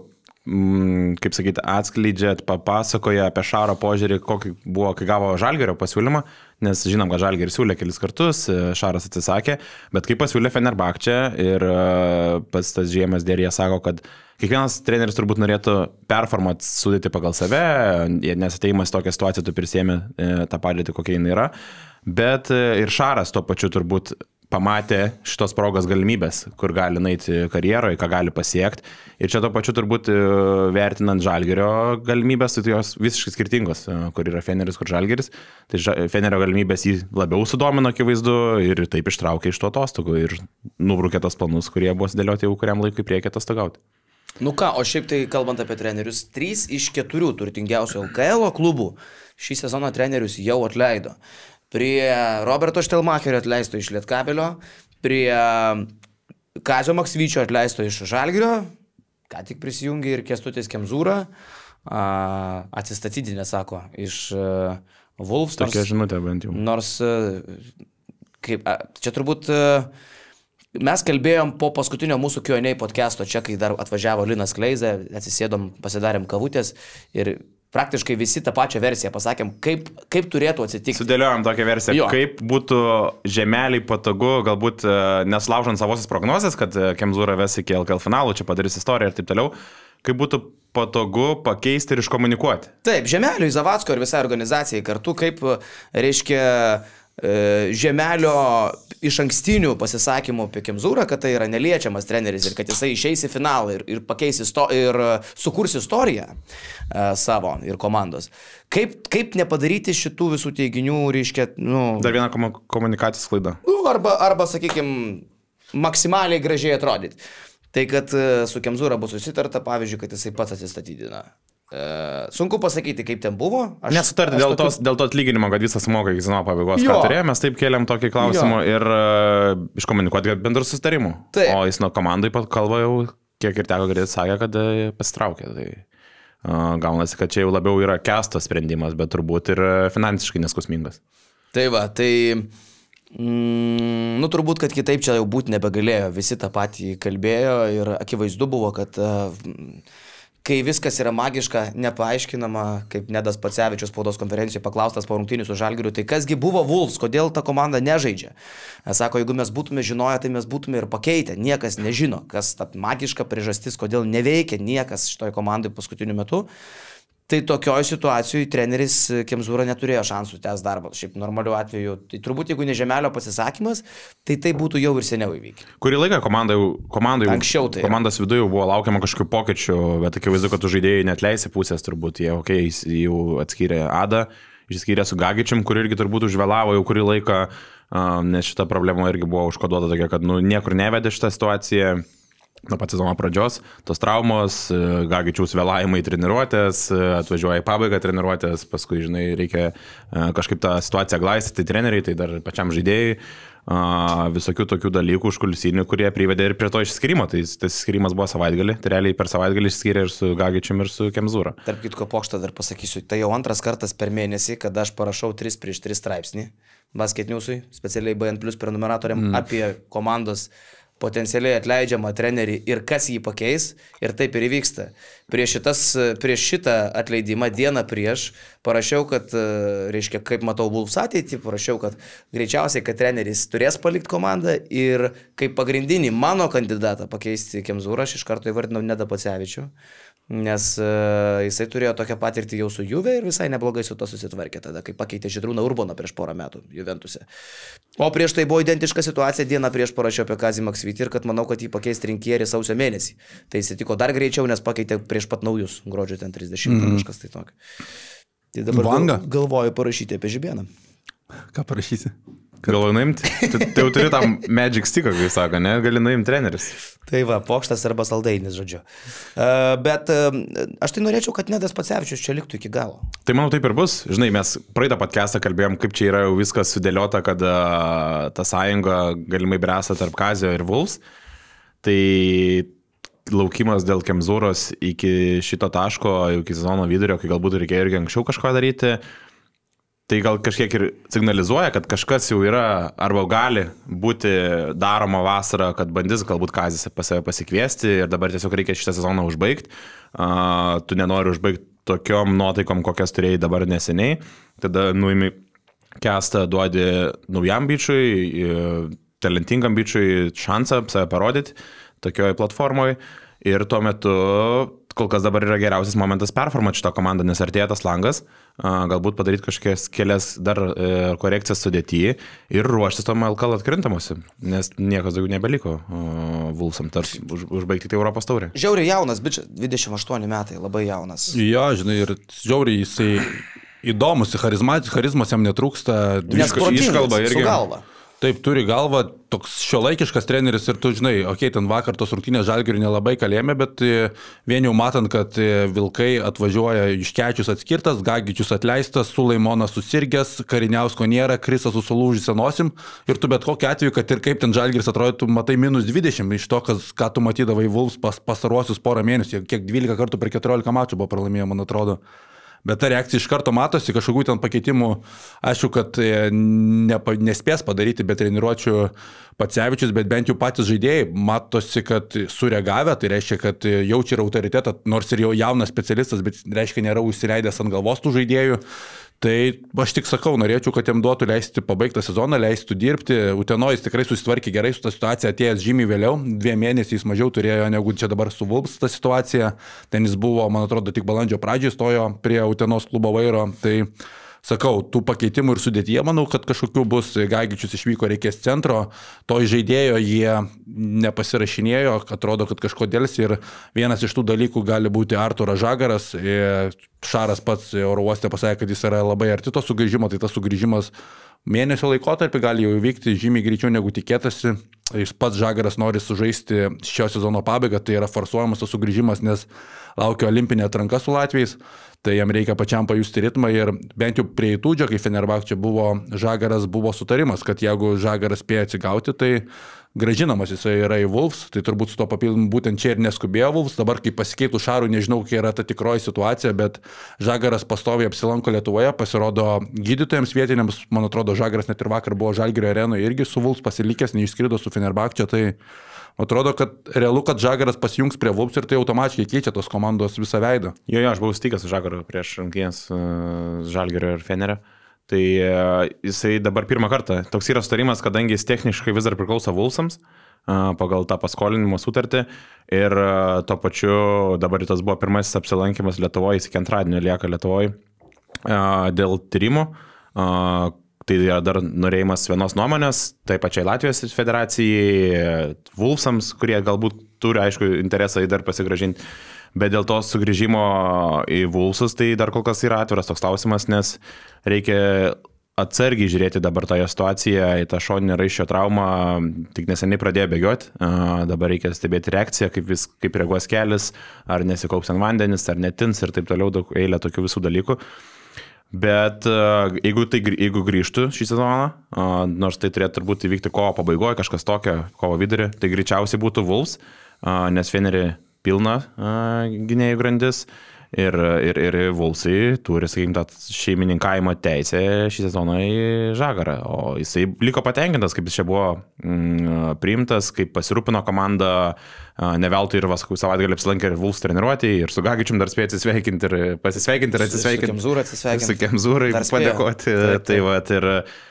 kaip sakyti, atskleidžiat, papasakoja apie Šaro požiūrį, kokį buvo, kai gavo Žalgirio pasiūlymą, nes žinom, kad Žalgiris siūlė kelis kartus, Šaras atsisakė, bet kai pasiūlė Fenerbahče ir pats tas Žiemas Derija sako, kad kiekvienas treneris turbūt norėtų performuoti sudėti pagal save, nes ateimas tokią situaciją tu prisėmė tą padėtį, kokia jinai yra, bet ir Šaras tuo pačiu turbūt pamatė šitos progos galimybės, kur gali nueiti karjeroje, ką gali pasiekti. Ir čia to pačiu turbūt vertinant Žalgirio galimybės, tai jos visiškai skirtingos, kur yra Feneris, kur Žalgiris. Tai Fenerio galimybės jį labiau sudomino akivaizdu ir taip ištraukė iš to atostogų ir nubrukė tos planus, kurie buvo sudėlioti jau kuriam laikui priekį atostogauti. Nu ką, o šiaip tai kalbant apie trenerius, 3 iš 4 turtingiausių LKL klubų šį sezoną trenerius jau atleido. Prie Roberto Štelmacherio atleisto iš Lietkabelio, prie Kazio Maksvyčio atleisto iš Žalgirio, ką tik prisijungė ir Kęstutis Kemzūra, atsistatydinė, sako, iš Wolves. Tokia žinutė bent jau. Nors, čia turbūt mes kalbėjom po paskutinio mūsų Q&A podcast'o čia, kai dar atvažiavo Linas Kleizė, atsisėdom, pasidarėm kavutės ir praktiškai visi tą pačią versiją pasakėm, kaip turėtų atsitikti. Sudėliojom tokią versiją, jo. Kaip būtų žemeliai patogu, galbūt neslaužant savosios prognozės, kad Kemzūra ves iki LKL finalų, čia padarys istoriją ir taip toliau, kaip būtų patogu pakeisti ir iškomunikuoti. Taip, Žemeliui, Zavatsko ir visai organizacijai kartu, kaip reiškia Žemelio iš ankstinių pasisakymų apie Kemzūrą, kad tai yra neliečiamas treneris ir kad jisai išeis į finalą ir pakeis ir sukurs istoriją savo ir komandos. Kaip nepadaryti šitų visų teiginių, reiškia, Dar viena komunikacijos klaida. Arba sakykime, maksimaliai gražiai atrodyti. Tai kad su Kemzūra bus susitarta, pavyzdžiui, kad jisai pats atsistatydina. Sunku pasakyti, kaip ten buvo. Nesutarti dėl to atlyginimo, kad visas moka iki sezono pabaigos, ką turėjo, mes taip kėlėm tokį klausimą ir iškomunikuoti bendrų sustarimų. O jis nuo komandai pat kalba jau, kiek ir teko girdėti, sakė, kad pasitraukė. Tai gaunasi, kad čia jau labiau yra Kesto sprendimas, bet turbūt ir finansiškai neskusmingas. Tai va, turbūt, kad kitaip čia jau būti nebegalėjo. Visi tą patį kalbėjo ir akivaizdu buvo, kad kai viskas yra magiška, nepaaiškinama, kaip Nedas Pacevičius spaudos konferencijoje paklaustas po rungtynių su Žalgiriu, tai kasgi buvo Wolves, kodėl ta komanda nežaidžia. Sako, jeigu mes būtume žinoję, tai mes būtume ir pakeitę. Niekas nežino, kas ta magiška priežastis, kodėl neveikia niekas šitoj komandai paskutiniu metu. Tai tokioje situacijoje treneris Kemzūra neturėjo šansų tęs darbą. Šiaip normaliu atveju, tai turbūt jeigu ne Žemelio pasisakymas, tai būtų jau ir seniau įvykę. Kurį laiką komandos viduje buvo laukiama kažkokių pokyčių, bet akivaizdu, kad žaidėjai net leisi pusės turbūt. Jie jau atskyrė Adą, išskyrė su Gagičium, kur irgi turbūt užvėlavo jau kurį laiką, nes šita problema irgi buvo užkoduota tokia, kad niekur nevedė šitą situaciją. Nuo pat sezono pradžios, tos traumos, Gagičiaus vėlavimai treniruotės, atvažiuoja į pabaigą treniruotės, paskui, žinai, reikia kažkaip tą situaciją glaistyti, tai treneriai, tai dar pačiam žaidėjai, visokių tokių dalykų užkulisinių, kurie privedė ir prie to išskyrimo. Tai tas išskyrimas buvo savaitgalį, tai realiai per savaitgalį išskyrė ir su Gagičium, ir su Kemzūra. Tarp kitko pokštą dar pasakysiu, tai jau antras kartas per mėnesį, kada aš parašau 3/3 straipsnį Basket News'ui, specialiai BN+ prenumeratoriam apie komandos potencialiai atleidžiamą trenerį ir kas jį pakeis, ir taip ir įvyksta. Prieš šitą atleidimą dieną prieš parašiau, kad, reiškia, kaip matau Wolves ateitį, parašiau, kad greičiausiai, kad treneris turės palikti komandą ir kaip pagrindinį mano kandidatą pakeisti Kemzūrą, aš iš karto įvardinau Nedą Pacevičių, nes jisai turėjo tokią patirtį jau su Juve ir visai neblogai su to susitvarkė tada, kai pakeitė Žydrūną Urboną prieš porą metų Juventuse. O prieš tai buvo identiška situacija, dieną prieš parašiau apie Kazį Maksvytį ir kad manau, kad jį pakeis Trinkierį sausio mėnesį. Tai įsitiko dar greičiau, nes pakeitė prieš pat naujus, gruodžio ten 30 kažkas tai tokio. Tai dabar galvoju parašyti apie Žibėną. Ką parašysi? Galvoju nuimti? Tai jau turi tam magic sticką, kai sako, ne? Gali nuimti treneris. Tai va, pokštas arba saldainis, žodžiu. Bet aš tai norėčiau, kad Nedas Pacevičius čia liktų iki galo. Tai manau taip ir bus. Žinai, mes praeitą podcastą kalbėjom, kaip čia yra jau viskas sudėliota, kad ta sąjunga galimai bręsta tarp Kazio ir Wolves. Tai laukimas dėl Kemzūros iki šito taško, iki sezono vidurio, kai galbūt reikėjo irgi anksčiau kažką daryti. Tai gal kažkiek ir signalizuoja, kad kažkas jau yra arba gali būti daroma vasarą, kad bandys galbūt Kazis pas save pasikviesti ir dabar tiesiog reikia šitą sezoną užbaigti. Tu nenori užbaigti tokiom nuotaikom, kokias turėjai dabar neseniai. Tada nuimi Kestą, duodi naujam bičiui, talentingam bičiui šansą save parodyti tokioje platformoje. Ir tuo metu kol kas dabar yra geriausias momentas performuoti šitą komandą, nes artėja tas langas, galbūt padaryti kažkokias kelias dar korekcijas sudėtyje ir ruoštis tom LKL atkrintamosi, nes niekas daugiau nebeliko Wolvesam užbaigti tai Europos taurę. Žiauriai jaunas bičias, 28 metai, labai jaunas. Jo, žinai, ir žiauriai jisai įdomus, charizmos jam netrūksta. Nes protingas, su galva. Taip, turi galvą, toks šiuolaikiškas treneris ir tu žinai, ten vakar tos rungtynės Žalgiriui nelabai kalėjome, bet vien jau matant, kad Vilkai atvažiuoja, Juškevičius atskirtas, Gagičius atleistas, Sulaimonas susirgęs, Kariniausko nėra, Krisas susulūžusi nosim ir tu bet kokiu atveju, kad ir kaip ten Žalgiris atrodytų, matai -20 iš to, ką tu matydavai Wolves pastaruosius porą mėnesių, kiek 12 kartų per 14 mačų buvo pralaimėję, man atrodo. Bet ta reakcija iš karto matosi, kažkokių ten pakeitimų, aišku, kad nespės padaryti be treniruočių Pacevičius, bet bent jau patys žaidėjai matosi, kad sureagavę, tai reiškia, kad jaučia ir autoritetą, nors ir jau jaunas specialistas, bet reiškia nėra užsileidęs ant galvos tų žaidėjų. Tai aš tik sakau, norėčiau, kad jam duotų leisti pabaigtą sezoną, leistų dirbti. Utenojus tikrai susitvarkė gerai su tą situaciją, atėjęs žymiai vėliau, 2 mėnesiais mažiau turėjo negu čia dabar su Wolves tą situaciją. Ten jis buvo, man atrodo, tik balandžio pradžioje stojo prie Utenos klubo vairo. Tai sakau, tų pakeitimų ir sudėtyje, manau, kad kažkokių bus. Gagičius išvyko, reikės centro, to žaidėjo jie nepasirašinėjo, atrodo, kad kažkodėl ir vienas iš tų dalykų gali būti Arturas Žagaras. Šaras pats oro uoste pasakė, kad jis yra labai arti to sugrįžimo, tai tas sugrįžimas mėnesio laikotarpį gali jau įvykti žymiai greičiau negu tikėtasi. pats Žalgiris nori sužaisti šio sezono pabaigą, tai yra forsuojamas tas sugrįžimas, nes laukia olimpinė atranka su Latvijais, tai jam reikia pačiam pajusti ritmą ir bent jau prie įtūdžio, kai Fenerbahčė buvo Žalgiris, buvo sutarimas, kad jeigu Žalgiris spėja atsigauti, tai gražinamas jisai yra į Wolves, tai turbūt su to papildomu būtent čia ir neskubėjo Wolves, dabar kai pasikeitų Šarų, nežinau, kokia yra ta tikroji situacija, bet Žalgiris pastoviai apsilanko Lietuvoje, pasirodo gydytojams vietiniams, man atrodo, Žalgiris net ir vakar buvo Žalgirio arenoje irgi su Wolves pasilikęs, neišskrido su Fenerbahčė, tai atrodo, kad realu, kad Žalgiris pasijungs prie Wolves ir tai automatiškai keičia tos komandos visą veidą. Jo, aš buvau stikęs su Žalgiriu prieš rungtynes Žalgirio ir Fenerio. Tai jisai dabar pirmą kartą. Toks yra sutarimas, kadangi jis techniškai vis dar priklauso Wolvesams pagal tą paskolinimo sutartį ir tuo pačiu dabar tas buvo pirmasis apsilankimas Lietuvoje, jis iki antradienio lieka Lietuvoje dėl tyrimų. Tai yra dar norėjimas vienos nuomonės, tai pačiai Latvijos federacijai, Wolvesams, kurie galbūt turi, aišku, interesą į dar pasigražinti. Bet dėl to sugrįžimo į Wolvesus tai dar kol kas yra atviras toks klausimas, nes reikia atsargiai žiūrėti dabar tą situaciją, į tą šoninę raiščio traumą, tik neseniai pradėjo bėgioti, dabar reikia stebėti reakciją, kaip reaguos kelias, ar nesikaups ant vandenis, ar netins ir taip toliau, daug eilė tokių visų dalykų. Bet jeigu grįžtų šį sezoną, nors tai turėtų turbūt įvykti kovo pabaigoje, kažkas tokio, kovo vidurį, tai greičiausiai būtų Wolves, nes Fenerį pilna gynėjų grandis ir Wolvesai turi, sakykime, tą šeimininkavimo teisę šį sezoną į Žagarą. O jisai liko patenkintas, kaip jis čia buvo priimtas, kaip pasirūpino komanda, neveltui ir savaitgalį apsilankė ir Wolves treniruotį, ir su Gagičium dar spėjo atsisveikinti ir pasisveikinti ir atsisveikinti. Su Kemzūrai padėkoti. Tai va, ir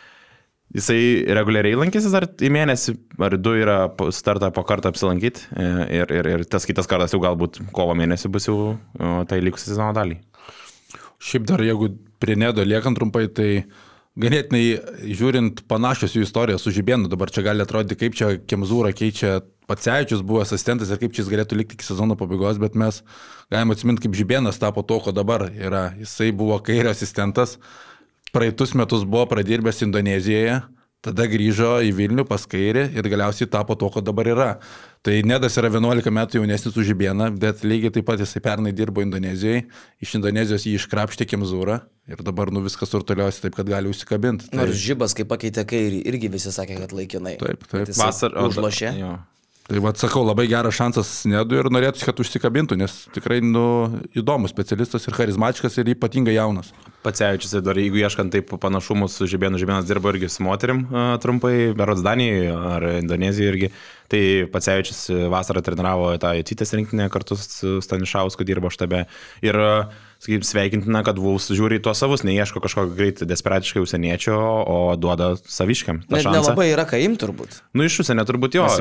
jisai reguliariai lankysis ar į mėnesį, ar du yra startą po kartą apsilankyti ir tas kitas kartas jau galbūt kovo mėnesį bus jau tai likusi sezono dalį. Šiaip dar jeigu prie Nedo liekant trumpai, tai ganėtinai žiūrint panašios jų istorijas su Žibėnu, dabar čia gali atrodyti, kaip čia Kemzūra keičia Pacevičius, buvo asistentas ir kaip čia jis galėtų likti iki sezono pabaigos, bet mes galime atsiminti, kaip Žibėnas tapo to, ko dabar yra. Jisai buvo kairio asistentas. Praeitus metus buvo pradirbęs Indonezijoje, tada grįžo į Vilnių pas Kairį ir galiausiai tapo to, ko dabar yra. Tai Nedas yra 11 metų jaunesnis už Žibėną, bet lygiai taip pat jisai pernai dirbo Indonezijoje, iš Indonezijos jį iškrapštė Kemzūrą ir dabar viskas surtoliuosi taip, kad gali užsikabinti. Nors Žibas, kai pakeitė Kairį, irgi visi sakė, kad laikinai. Taip. Vasarą užlošė. Tai sakau, labai geras šansas Nedui ir norėtųsi, kad užsikabintų, nes tikrai įdomus specialistas ir charizmatiškas ir ypatingai jaunas. Pacevičius dar, jeigu ieškant taip panašumus su Žibėnu, Žibėnas dirbo irgi su moterim trumpai, berods Danijoje ar Indonezijoje irgi. Tai Pacevičius vasarą treniravo tą Cytės rinktinę kartu su Stanišausku, dirbo štabe. Ir sakykim, sveikintina, kad Wolves žiūri į tuos savus, neieško kažkokio greit desperatiškai užsieniečio, o duoda saviškiam. Net nelabai yra ką imti turbūt. Iš užsienio turbūt jo.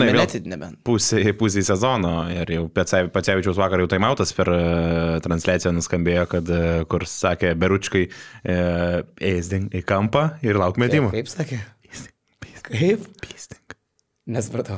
Pusė sezono ir jau Pacevičiaus vakar jau taimautas per transliaciją nuskambėjo, kad kur sakė Beručkai eisdink į kampą ir lauk metimų. Kaip sakė? Kaip? Pysdink. Nesupratau.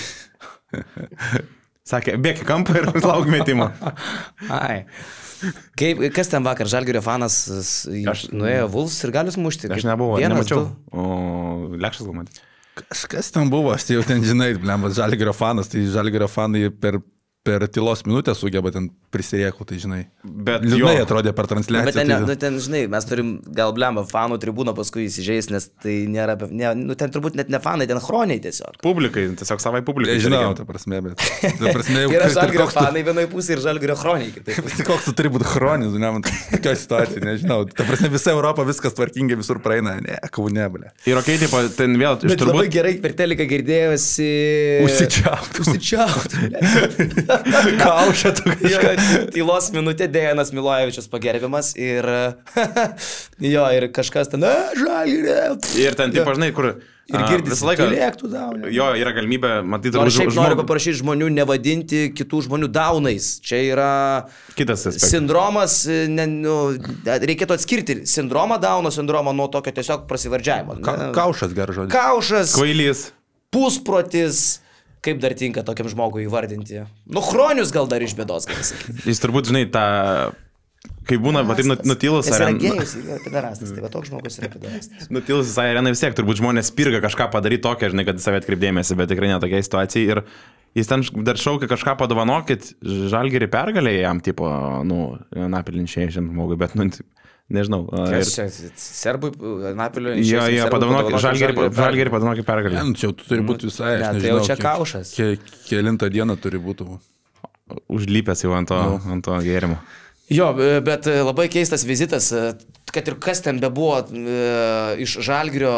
Sakė, bėk į kampą ir lauk metimų. Ai. Kas ten vakar? Žalgirio fanas nuėjo Wolves ir gali smušti? Aš nebuvau, nemačiau. O Lekšas gal matė? Kas ten buvo, aš jau ten žinai, Žalgirio fanas, tai Žalgirio fanai per tylos minutę sugeba ten prisiriekų, tai žinai. Bet liūdnai atrodė per transliaciją. Bet ten, žinai, mes turim gal blemba fanų tribūną paskui įsižeis, nes tai nėra, ten turbūt net ne fanai, ten chroniai tiesiog. Publikai, tiesiog savai publikai. Žinau, ta prasme, bet. Yra Žalgirio fanai vienoj pusėje ir Žalgirio chroniai. Koks tu turi būti chronis, tokia situacija, nežinau. Ta prasme, visa Europa viskas tvarkingai visur praeina, ne, Kaune, ble. Ir okei, taip, ten vėl iš turbūt. Labai gerai per teliką girdėjosi. Užsičiaut. Kaušia tu kažką. Tylos minutė Dejanas Milojevičius pagerbiamas ir jo, ir kažkas ten, Žalgirio. Ir ten, taip, žinai, kur ir girdis visą laiką lėktų daunų. Jo, yra galimybė, matyti, nors šiaip noriu paprašyti žmonių nevadinti kitų žmonių daunais. Čia yra kitas aspektas. Sindromas, reikėtų atskirti sindromą, dauno sindromą nuo tokio tiesiog prasivardžiavimo. Kaušas, geras žodis. Kaušas. Kvailys. Pusprotis. Kaip dar tinka tokiam žmogui įvardinti? Chronius gal dar iš bėdos, kaip sakyti. Jis turbūt, žinai, tą kai būna, va, taip nutilus Jis yra arena. gėjus ir yra pederastas, tai va toks žmogus yra pederastas. Nutilus visai arenai vis tiek, turbūt žmonės spirga kažką padaryti tokią, žinai, kad į save atkreipdėmėsi, bet tikrai netokia situacija. Ir jis ten dar šaukia kažką padovanokit, Žalgirį pergalė jam, tipo, nu, Napilinčiai žmogui, bet, nu, nežinau. Kas čia, serbui, Napilio Jo, padovanokit, Žalgirį padovanokit pergalę. Ne, čia turi būti visai, Ne, aš tai jau nežinau, čia kaušas. Kelintą dieną turi būti. Užlypęs jau ant to gėrimo. Jo, bet labai keistas vizitas, kad ir kas ten bebuvo iš Žalgirio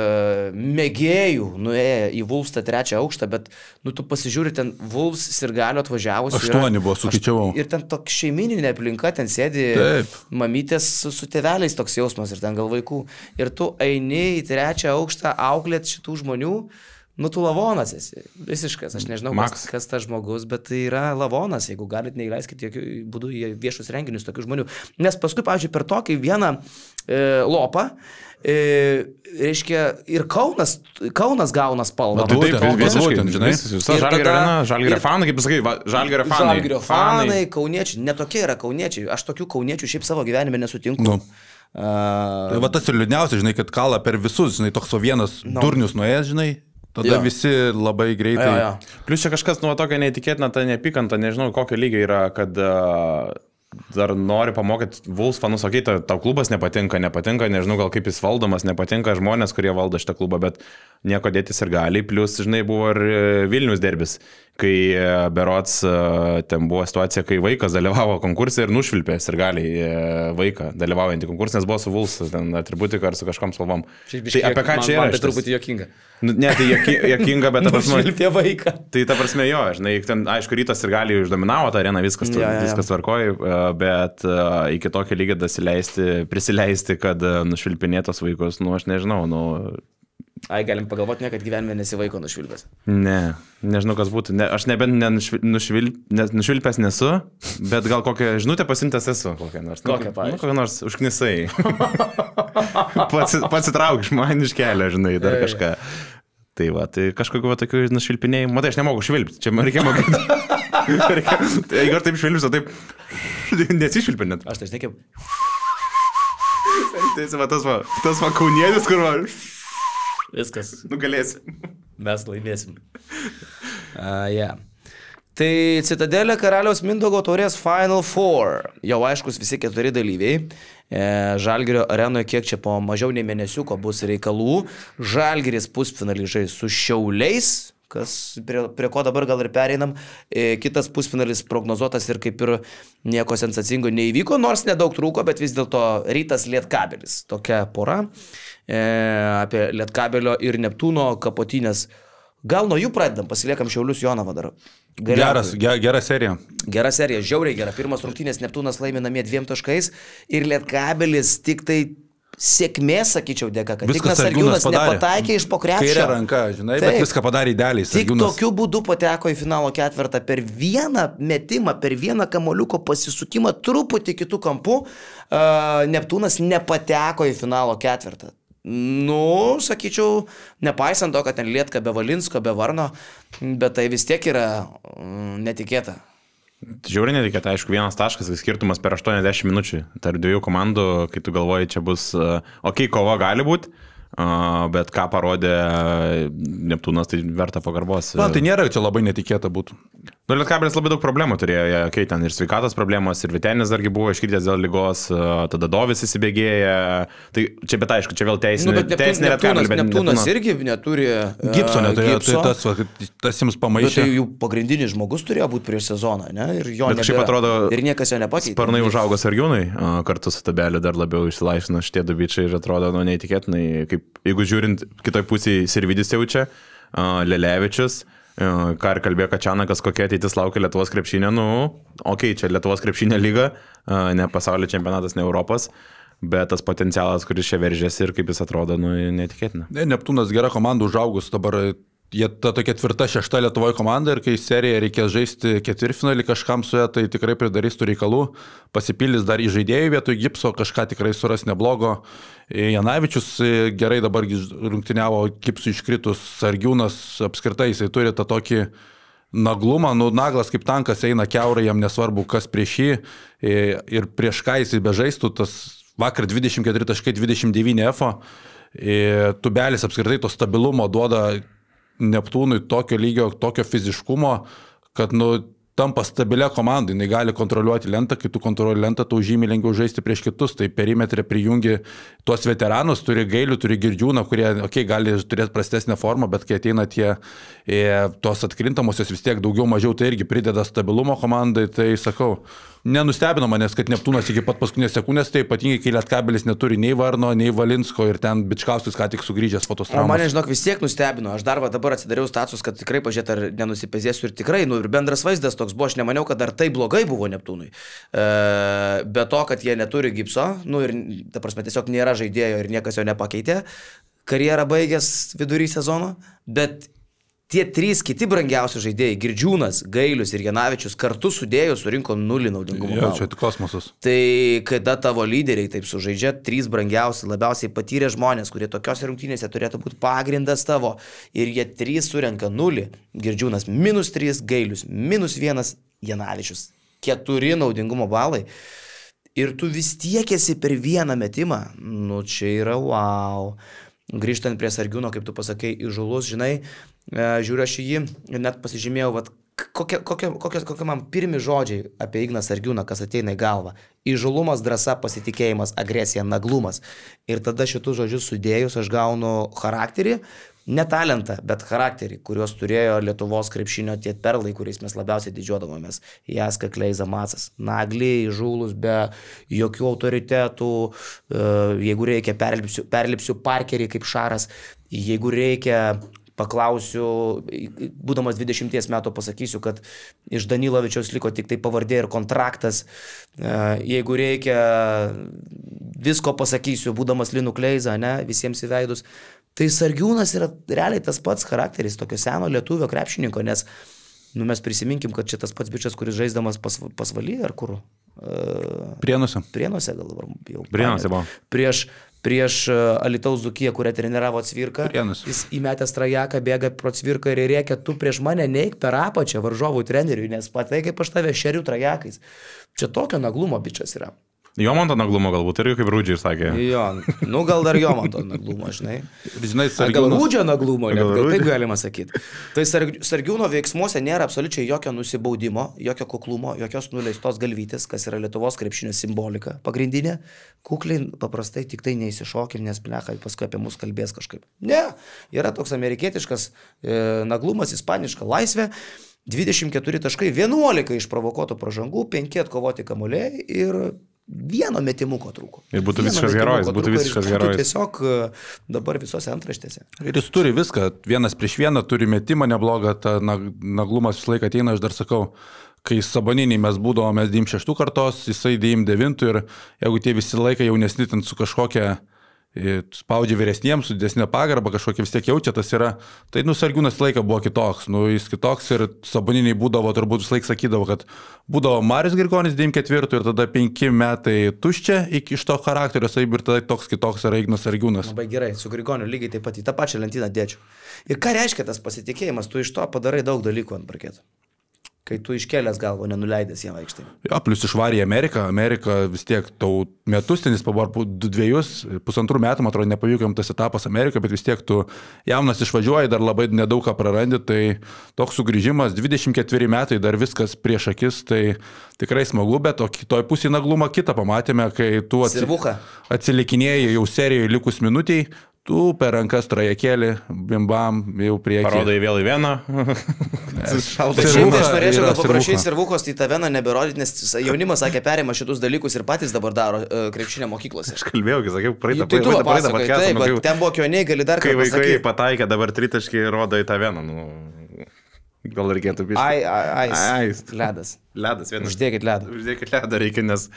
mėgėjų nuėję į Wolves tą 3 aukštą, bet, nu, tu pasižiūri, ten Wolves Sirgalio atvažiavus. 8 buvo, sukičiavau. Ir ten tokia šeimininė aplinka, ten sėdi Taip. mamytės su tėveliais toks jausmas ir ten gal vaikų. Ir tu eini į 3 aukštą auklėt šitų žmonių. Nu, tu lavonas esi, visiškas, aš nežinau, kas tas žmogus, bet tai yra lavonas, jeigu galit neįleiskit jokių būdų į viešus renginius tokių žmonių. Nes paskui, pavyzdžiui, per tokį vieną lopą, reiškia, ir Kaunas gauna spalvą. Tai taip, visiškai, žinai, Žalgirio fanai, kaip sakai, Žalgirio fanai. Žalgirio fanai, kauniečiai, netokie yra kauniečiai, aš tokių kauniečių šiaip savo gyvenime nesutinku. Nu. Tai va tas ir liūdniausia, žinai, kad kala per visus, žinai, toks vienas durnius nuėjęs, žinai. Tada visi labai greitai. Jo. Plius čia kažkas nuo tokio neįtikėtina, ta neapykanta, nežinau, kokio lygio yra, kad dar nori pamokyti Wolves fanus, okei, tau klubas nepatinka, nežinau, gal kaip jis valdomas, nepatinka žmonės, kurie valdo šitą klubą, bet nieko dėtis ir gali. Plius, žinai, buvo ir Vilnius derbis, kai berods ten buvo situacija, kai vaikas dalyvavo konkursą ir nušvilpė ir gali vaiką dalyvaujantį konkursą, nes buvo su Wolves ten atributika ar su kažkom spalvom. Tai apie ką čia yra? Tai truputį juokinga. Ne, tai juokinga, bet ta prasme. Nušvilpė vaiką. Tai ta prasme jo, žinai, ten, aišku, Rytas ir gali uždominavo tą areną, viskas tvarkoja, bet iki tokio lygio prisileisti, kad nušvilpinėtos vaikus, nu aš nežinau, nu. Ai, galim pagalvoti, kad gyvenime nesivaiko nušvilpęs. Ne, nežinau, kas būtų. Aš nebent nušvilpęs nesu, bet gal kokią žinutę pasintęs esu. Kokią nors. Kokią nors užknisai. Pats įtrauk iš man iš kelio, žinai, dar kažką. Tai va, tai kažkokiu va tokiu nušvilpinėjimu. Matai, aš nemoku švilpti. Čia man reikia mokyti. Jeigu taip švilpsiu, taip nesišvilpinėt. Aš tai žinai kaip. Tai tas va kaunietis, kur va. Viskas. Nugalėsim. Mes laimėsim. Tai Citadelė Karaliaus Mindaugo taurės Final Four. Jau aiškus visi 4 dalyviai. Žalgirio arenoje kiek čia po mažiau nei mėnesiuko bus reikalų. Žalgiris pusfinalį žais su Šiauliais, prie ko dabar gal ir pereinam. Kitas pusfinalis prognozuotas ir kaip ir nieko sensacingo neįvyko, nors nedaug trūko, bet vis dėlto Rytas Lietkabelis. Tokia pora. Apie Lietkabelio ir Neptūno kapotynės. Gal nuo jų pradedam, pasiliekam Šiaulius Jonavą dar. Gera serija. Gera serija, žiauriai gera. Pirmas rungtynės Neptūnas laimė namie 2 taškais ir Lietkabelis tik tai sėkmės, sakyčiau, dėka, kad Ignas Sargiūnas nepataikė iš po krepšio. Kairė ranka, žinai, bet viską padarė idealiai. Tik tokiu būdu pateko į finalo ketvirtą per vieną metimą, per vieną kamoliuko pasisukimą, truputį kitų kampų. Neptūnas nepateko į finalo ketvirtą. Nu, sakyčiau, nepaisant to, kad ten Lietka be Valinsko, be Varno, bet tai vis tiek yra netikėta. Žiauriai netikėta, aišku, vienas taškas, skirtumas per 80 minučių tarp 2 komandų, kai tu galvoji, čia bus, kova gali būti, bet ką parodė Neptūnas, tai verta pagarbos. Na, tai nėra, čia labai netikėta būtų. Nu, Lietkabelis labai daug problemų turėjo, kai ten ir sveikatos problemos, ir Vitenis dargi buvo iškritęs dėl ligos, tada Dovis įsibėgėja, tai čia, bet aišku, čia vėl teisinė Lietkabelis, bet Neptūnas irgi neturi gipso, neturėjo, tai tas jums pamaišė. Bet tai jų pagrindinis žmogus turėjo būti prieš sezoną, ne? Ir jo nebėra. Atrodo, ir niekas jo nepakeitė. Sparnai užaugo Sargiūnai, kartu su Tabeliu dar labiau išsilaisvino šitie du bičiai ir atrodo, nu, neįtikėtinai, kaip jeigu žiūrint kitoj pusėje Sirvidis jaučia, Lelevičius, ką ir kalbėjo Kačianakas, kokia ateitis laukia Lietuvos krepšinio, nu, čia Lietuvos krepšinio lyga, ne pasaulio čempionatas, ne Europos, bet tas potencialas, kuris čia veržėsi ir kaip jis atrodo, nu, netikėtina. Neptūnas gera komanda užaugus, dabar jie ta tokia 4-6 Lietuvoje komanda ir kai seriją reikės žaisti ketvirtfinalį kažkam su ją, tai tikrai pridarys tų reikalų, pasipildys dar į žaidėjų vietoj gipso, kažką tikrai suras neblogo. Janavičius gerai dabar rungtyniavo gipsų iškritus, Sargiūnas apskritai, jisai turi tą tokį naglumą, Naglas kaip tankas eina kiaurai, jam nesvarbu, kas prieš jį ir prieš ką jis bežaistų, tas vakar 24.29 F, Tubelis apskritai to stabilumo duoda Neptūnui tokio lygio, tokio fiziškumo, kad tampa stabilia komanda, jinai gali kontroliuoti lentą, kai tu kontroliuoji lentą, tau žymiai lengviau žaisti prieš kitus, tai perimetrė prijungi tuos veteranus, turi Gailių, turi Girdžiūną, kurie, gali turėti prastesnę formą, bet kai ateina tos atkrintamosios vis tiek daugiau mažiau, tai irgi prideda stabilumo komandai, tai sakau, nenustebino manęs, kad Neptūnas iki pat paskutinės sekundės, tai ypatingai, kai Lietkabelis neturi nei Varno, nei Valinsko ir ten Bičkauskis ką tik sugrįžęs po tos traumos. Mane, žinok, vis tiek nustebino. Aš dar dabar atsidariau status, kad tikrai pažiūrėt, ar nenusipezėsiu ir tikrai, ir bendras vaizdas toks buvo, aš nemaniau, kad dar tai blogai buvo Neptūnui. Be to, kad jie neturi gipso, ir, ta prasme, tiesiog nėra žaidėjo ir niekas jo nepakeitė, karjerą baigęs vidury sezono, bet tie trys kiti brangiausi žaidėjai, Girdžiūnas, Gailius ir Janavičius, kartu sudėjus surinko 0 naudingumo balų. Čia kosmosus. Tai kada tavo lyderiai taip sužaidžia, 3 brangiausi, labiausiai patyrę žmonės, kurie tokiose rungtynėse turėtų būti pagrindas tavo, ir jie 3 surenka 0, Girdžiūnas -3, Gailius -1, Janavičius 4 naudingumo balai. Ir tu vis tiek esi per vieną metimą. Čia yra wow. Grįžtant prie Sargiūno, kaip tu pasakai, Įžūlus, žinai, žiūriu aš į jį ir net pasižymėjau, kokie man pirmi žodžiai apie Igną Sargiūną, kas ateina į galvą. Įžūlumas, drąsa, pasitikėjimas, agresija, naglumas. Ir tada šitus žodžius sudėjus aš gaunu charakterį, ne talentą, bet charakterį, kuriuos turėjo Lietuvos krepšinio tie perlai, kuriais mes labiausiai didžiuodavomės. Jaska, Kleiza, Macas. Nagli, įžūlus, be jokių autoritetų. Jeigu reikia, perlipsiu Parkerį kaip Šaras. Jeigu reikia, paklausiu, būdamas 20 metų pasakysiu, kad iš Danilovičiaus liko tik tai pavardė ir kontraktas. Jeigu reikia, visko pasakysiu, būdamas Linu Kleiza, ne, visiems į veidus. Tai Sargiūnas yra realiai tas pats charakteris tokio seno lietuvio krepšininko, nes mes prisiminkim, kad čia tas pats bičias, kuris žaisdamas pasvaly ar kur? Prienuose. Prienuose gal dabar jau. Prienuose buvo. Prieš Alytaus Dzūkiją, kurią treniravo Cvirka. Prienus. Jis įmetęs trajeką, bėga pro Cvirką ir rėkia, tu prieš mane neik per apačią varžovų treneriui, nes patai kaip aš tave šeriu trajekais. Čia tokio naglumo bičias yra. Jomanto naglumo galbūt irgi kaip Rūdžiai sakė. Jo, gal dar Jomanto naglumo, žinai. Sargiūnas... Gal Rūdžio naglumo, net gal taip galima sakyti. Tai Sargiūno veiksmuose nėra absoliučiai jokio nusibaudimo, jokio kuklumo, jokios nuleistos galvytės, kas yra Lietuvos krepšinio simbolika pagrindinė. Kukliai paprastai tik tai neįsišokė, nes plecha, paskui apie mus kalbės kažkaip. Ne, yra toks amerikietiškas naglumas, ispaniška laisvė. 24 taškai, 11 išprovokuotų pražangų, 5 atkovoti kamuoliai ir 1 metimuko trūko. Ir būtų visiškas herojus, Tiesiog dabar visose antraštėse. Ir jis turi viską, 1-1, turi metimą neblogą, ta naglumas visą laiką ateina, aš dar sakau, kai Saboniniai mes būdavome 96 kartos, jisai 99 ir jeigu tie visi laikai jaunesni ten su kažkokia spaudžia vyresniems, su didesnė pagarba, kažkokia vis tiek jaučia, tas yra, tai Sargiūnas laiką buvo kitoks, jis kitoks ir Saboniniai būdavo, turbūt vis laik sakydavo, kad būdavo Marius Grigonis 94 ir tada 5 metai tuščia iš to charakterio savybių ir tada toks kitoks yra Ignas Sargiūnas. Labai gerai, su Grigoniu lygiai taip pat į tą pačią lentyną dėčiau. Ir ką reiškia tas pasitikėjimas, tu iš to padarai daug dalykų ant parketo. Kai tu iškelęs galvo, nenuleidęs jam aikštėje. Jo, plus išvarė Ameriką vis tiek tau metus tenis pabar 2-2, pusantrų metų, man atrodo, nepavyko jam tas etapas Amerikoje, bet vis tiek tu jaunas išvažiuoji, dar labai nedaug ką prarandi, tai toks sugrįžimas, 24 metai, dar viskas prieš akis, tai tikrai smagu, bet o kitoj pusėje naglumą kitą pamatėme, kai tu atsilikinėjai jau serijoje likus minutiai, tu per rankas trajekėlį, bimbam, jau priekį. Parodai vėl į vieną. Aš norėčiau paprašyti Sirvukos į tą vieną neberodyti, nes jaunimas sakė, perima šitus dalykus ir patys dabar daro krepšinio mokyklose. Aš kalbėjau, sakiau, praeitą podcastą. Ten buvo kioniai, gali dar kai vaikai pataikė, dabar tritaškiai rodo į tą vieną. Gal reikėtų biškai. Ledas. Ledas vienas. Uždėkit ledą. Uždėkit ledą reikia, nes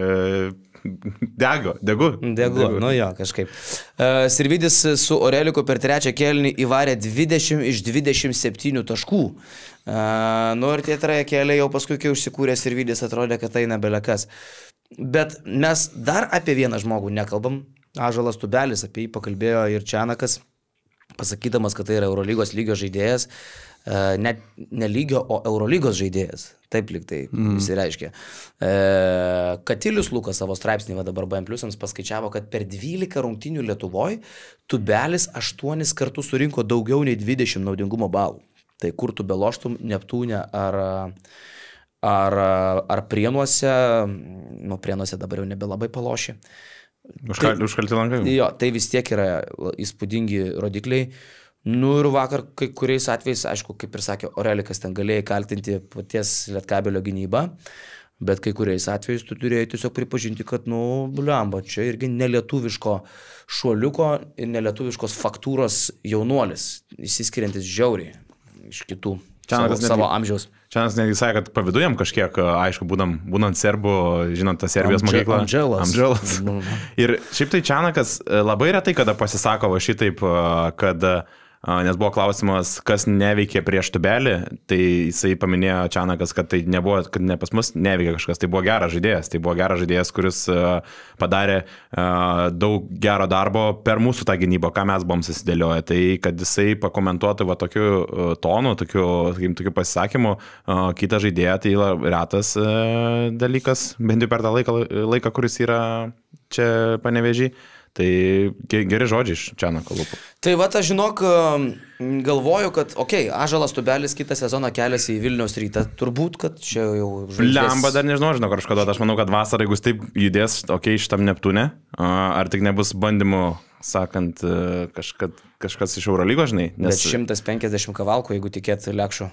degu, nu jo, kažkaip. Sirvidis su Oreliku per trečią kėlinį įvarė 20 iš 27 taškų. Ir tie trajekėliai jau paskui, kai užsikūrė Sirvidis, atrodė, kad tai nebelekas. Bet mes dar apie vieną žmogų nekalbam. Ąžuolas Tubelis, apie jį pakalbėjo ir Čianakas. pasakydamas, kad tai yra Eurolygos lygio žaidėjas, net ne lygio, o Eurolygos žaidėjas. Taip lyg tai įsireiškia. Katilius Lukas savo straipsnį dabar BM Pliusams paskaičiavo, kad per 12 rungtynių Lietuvoje Tubelis 8 kartus surinko daugiau nei 20 naudingumo balų. Tai kur tu beloštum Neptūne ar Prienuose, nu Prienuose dabar jau nebelabai palošė. Užkalti lankai. Jo, tai vis tiek yra įspūdingi rodikliai. Nu ir vakar kai kuriais atvejais, aišku, kaip ir sakė Orelikas, ten galėjai kaltinti paties Lietkabelio gynybą, bet kai kuriais atvejais tu turėjai tiesiog pripažinti, kad, nu, bliamba, čia irgi nelietuviško šuoliuko ir nelietuviškos faktūros jaunuolis, išsiskiriantis žiauriai iš kitų savo amžiaus. Čia netgi sakė, kad pavidujam kažkiek, aišku, būnant serbų, žinant tą Serbijos mokyklą. Amdželas. Ir šiaip tai Čianakas labai retai kada pasisako va šitaip, kad nes buvo klausimas, kas neveikė prieš Tubelį, tai jisai paminėjo Čianakas, kad tai nebuvo, kad ne pas mus neveikė kažkas, tai buvo geras žaidėjas, kuris padarė daug gero darbo per mūsų tą gynybą, ką mes buvom susidėlioję, tai kad jisai pakomentuotų va tokiu tonu, tokiu pasisakymu kitą žaidėją, tai retas dalykas, bent jau per tą laiką, kuris yra čia Panevėžy. Tai geri žodžiai iš Čianako lūpų. Tai va, aš žinok, galvoju, kad, Ąžuolas Tubelis kitą sezoną keliasi į Vilniaus Rytą. Turbūt, kad čia jau žvaigždės. Lemba dar nežinau kažkodėl. Aš manau, kad vasarą, jeigu taip judės, šitam Neptūne, ar tik nebus bandymų, sakant, kažkas iš Eurolygos, žinai. Nes 150 kavalkų, jeigu tikėt Lekšo.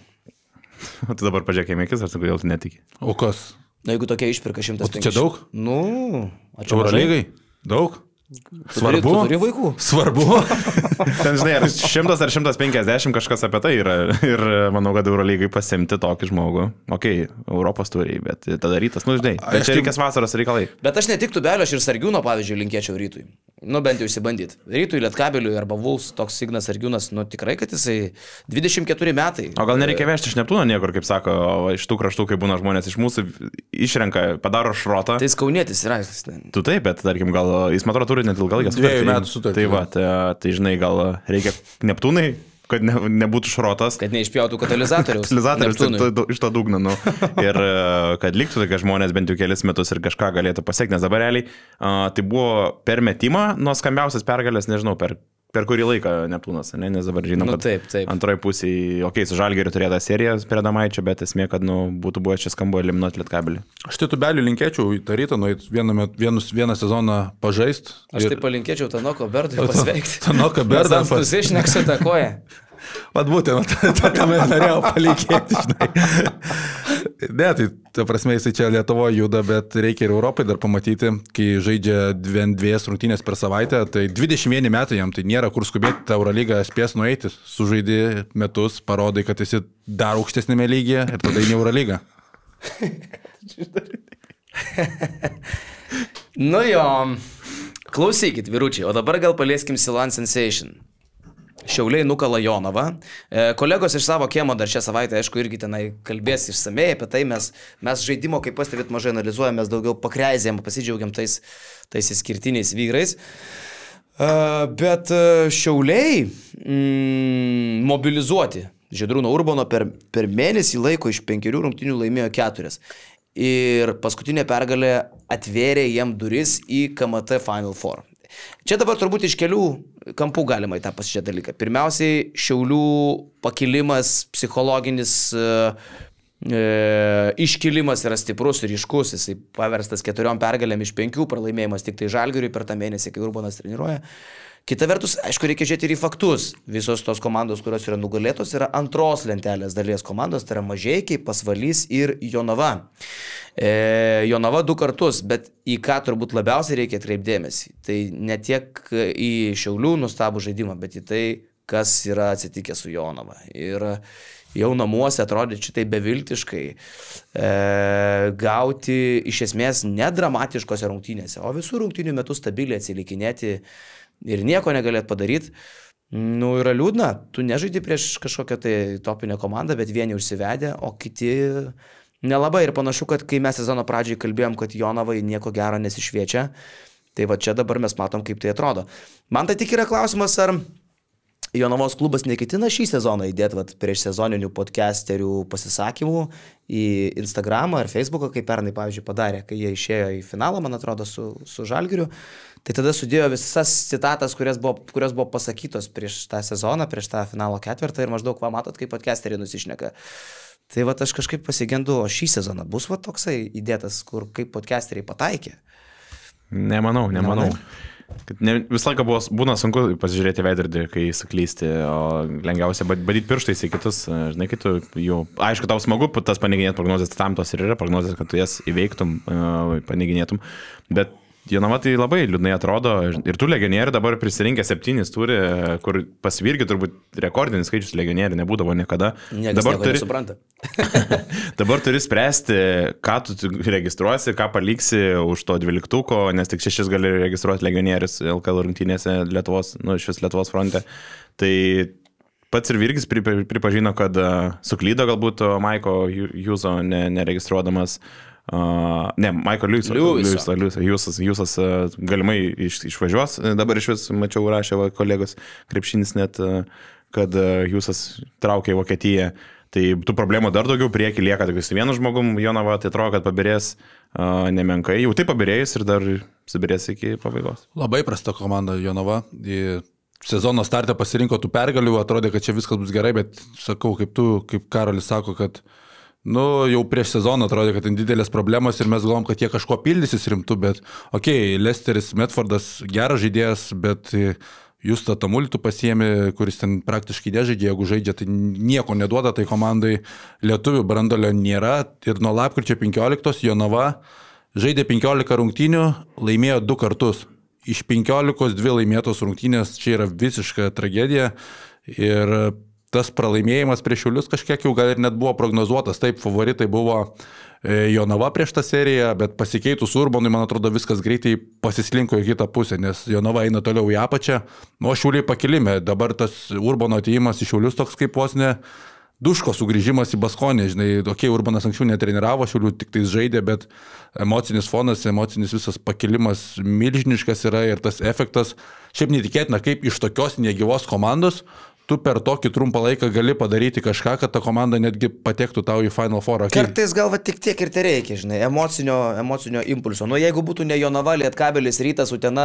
O tu dabar pažiūrėk į Mekis, ar tu kodėl tu netiki? O kas? Na, jeigu tokia išpirka 150. O čia daug? Nu, Eurolygai? Daug? Svarbu. Tu turi vaikų? Svarbu. Ten, žinai, ar 100 ar 150 kažkas apie tai yra. Ir manau, kad Eurolygai pasimti tokį žmogų. Europos turi, bet tada Rytas, nu žinai. Bet čia reikės vasaros reikalai. Bet aš ne tik Tubelio, aš ir Sargiūno, pavyzdžiui, linkėčiau Rytui. Nu, bent jau išsibandyti. Rytui, Lietkabeliui arba Vuls, toks Ignas Sargiūnas, nu tikrai, kad jisai 24 metai. O gal nereikia vežti iš Neptūno niekur, kaip sako, iš tų kraštų, kai būna žmonės iš mūsų, išrenka, padaro šrotą. Tai Kaunietis yra. Tu taip, bet tarkim, gal jis, man atrodo, turi net ilgalaikės sutartį. 2 metų sutartį. Tai va, tai žinai, gal reikia Neptūnai, kad nebūtų šrotas. Kad neišpjautų katalizatoriaus. Katalizatorius iš to dugno, nu. Ir kad liktų tokie žmonės bent jau kelis metus ir kažką galėtų pasiekti, nes dabar realiai tai buvo per metimą nuo skambiausias pergalės, nežinau, per kurį laiką Neptūnas, ne? Nes dabar žinom, kad taip. Antroji pusėje, su Žalgiriu turėjo tą seriją prie Damaičio, bet esmė, kad būtų buvę čia skambu eliminuoti Lietkabelį. Aš tai Tubeliui linkėčiau į tą Rytą nueit vieną sezoną pažaist. Aš tai palinkėčiau Tanoko Berdui pasveikti. Tanoko Berdą. Jūs išneksu tą koją. Vat būtent, tą norėjau palinkėti, žinai. Ne, tai ta prasme jisai čia Lietuvoje juda, bet reikia ir Europai dar pamatyti, kai žaidžia 2 rungtynės per savaitę, tai 21 metai jam, tai nėra kur skubėti, tą Eurolygą spės nueiti, sužaidi metus, parodai, kad esi dar aukštesnėme lygyje ir tada į Eurolygą. Nu jo, klausykit, vyručiai, o dabar gal palieskim Silan Sensation. Šiauliai nukala Jonavą. Kolegos iš savo kiemo dar šią savaitę, aišku, irgi tenai kalbės išsamei apie tai. Mes žaidimo, kaip pastebėt, mažai analizuojam, mes daugiau pakreizėm, pasidžiaugiam tais išskirtiniais vyrais. Bet Šiauliai mobilizuoti Žydrūno Urbono per mėnesį laiko iš 5 rungtynių laimėjo 4. Ir paskutinė pergalė atvėrė jiem duris į KMT Final Four. Čia dabar turbūt iš kelių kampų galima į tą pasižiūrėti dalyką. Pirmiausiai, Šiaulių pakilimas, psichologinis iškilimas yra stiprus ir ryškus. Jisai paverstas 4 pergalėm iš 5, pralaimėjimas tik tai Žalgiriui per tą mėnesį, kai Urbonas treniruoja. Kita vertus, aišku, reikia žiūrėti ir į faktus. Visos tos komandos, kurios yra nugalėtos, yra antros lentelės dalies komandos, tai yra Mažeikiai, Pasvalys ir Jonava. Jonava 2 kartus, bet į ką turbūt labiausiai reikia atkreipdėmėsi. Tai ne tiek į Šiaulių nuostabų žaidimą, bet į tai, kas yra atsitikę su Jonava. Ir jau namuose atrodė šitai beviltiškai gauti iš esmės nedramatiškose rungtynėse, o visų rungtynių metu stabiliai atsilikinėti ir nieko negalėt padaryti. Nu, yra liūdna, tu nežaidi prieš kažkokią tai topinę komandą, bet vieni užsivedė, o kiti nelabai. Ir panašu, kad kai mes sezono pradžiai kalbėjom, kad Jonavai nieko gero nesišviečia, tai va čia dabar mes matom, kaip tai atrodo. Man tai tik yra klausimas, ar Jonavos klubas neketina šį sezoną įdėti prieš sezoninių podcasterių pasisakymų į Instagramą ar Facebooką, kaip pernai, pavyzdžiui, padarė, kai jie išėjo į finalą, man atrodo, su Žalgiriu. Tai tada sudėjo visas citatas, kurios buvo pasakytos prieš tą sezoną, prieš tą finalo ketvirtą ir maždaug, matot, kaip podcasteriai nusišneka. Tai aš kažkaip pasigendu, o šį sezoną bus toksai įdėtas, kur kaip podcasteriai pataikė. Nemanau. Visą laiką būna sunku pasižiūrėti veidrodį, kai suklysti, o lengviausia badyti pirštais į kitus, žinai, kitų jų. Aišku, tau smagu tas paneiginėti prognozes, tam tos ir yra prognozes, kad tu jas įveiktum, paneiginėtum, bet Jonava tai labai liūdnai atrodo ir tų legionierių dabar prisirinkę 7 turi, kur pasvirgi turbūt rekordinis skaičius legionierių nebūdavo niekada. Dabar turi spręsti, ką tu registruosi, ką paliksi už to 12, nes tik 6 gali registruoti legionierius LKL rungtynėse Lietuvos, iš vis Lietuvos fronte. Tai pats ir Virgis pripažino, kad suklydo galbūt Maiko Jūzo neregistruodamas. Michael Liujisas galimai išvažiuos, dabar iš vis mačiau rašė kolegos Krepšinis net, kad Liujisas traukia į Vokietiją, tai tų problemų dar daugiau prieki lieka, tik su vienu žmogum Jonava, tai atrodo, kad pabirės nemenkai, jau taip pabirėjus ir dar subirės iki pabaigos. Labai prasta komanda Jonava, sezono startę pasirinko tų pergalių, atrodė, kad čia viskas bus gerai, bet sakau, kaip Karolis sako, kad jau prieš sezoną atrodė, kad ten didelės problemos ir mes galvom, kad jie kažko pildysis rimtų, bet Lesteris, Medfordas geras žaidėjas, bet Justą Tamulį pasiėmė, kuris ten praktiškai nežaidė, jeigu žaidžia, tai nieko neduoda, tai komandai lietuvių brandolio nėra ir nuo lapkričio 15 Jonava žaidė 15 rungtynių, laimėjo 2 kartus. Iš 15 2 laimėtos rungtynės, čia yra visiška tragedija ir tas pralaimėjimas prieš Šiaulius kažkiek jau gal ir net buvo prognozuotas. Taip, favoritai buvo Jonava prieš tą seriją, bet pasikeitus Urbanui, man atrodo, viskas greitai pasislinko į kitą pusę, nes Jonava eina toliau į apačią, o Šiauliai pakilime. Dabar tas Urbano atėjimas į Šiaulius toks kaip vos ne Duško sugrįžimas į Baskonę. Žinai, Urbanas anksčiau netreniravo, Šiaulių tik tais žaidė, bet emocinis fonas, emocinis visas pakilimas milžiniškas yra ir tas efektas. Šiaip netikėtina, kaip iš tokios negyvos komandos tu per tokį trumpą laiką gali padaryti kažką, kad ta komanda netgi patektų tau į Final Four. Kartais gal tik tiek ir tai reikia, žinai, emocinio impulso. Jeigu būtų ne Jonava, Lietkabelis, Rytas, Utena,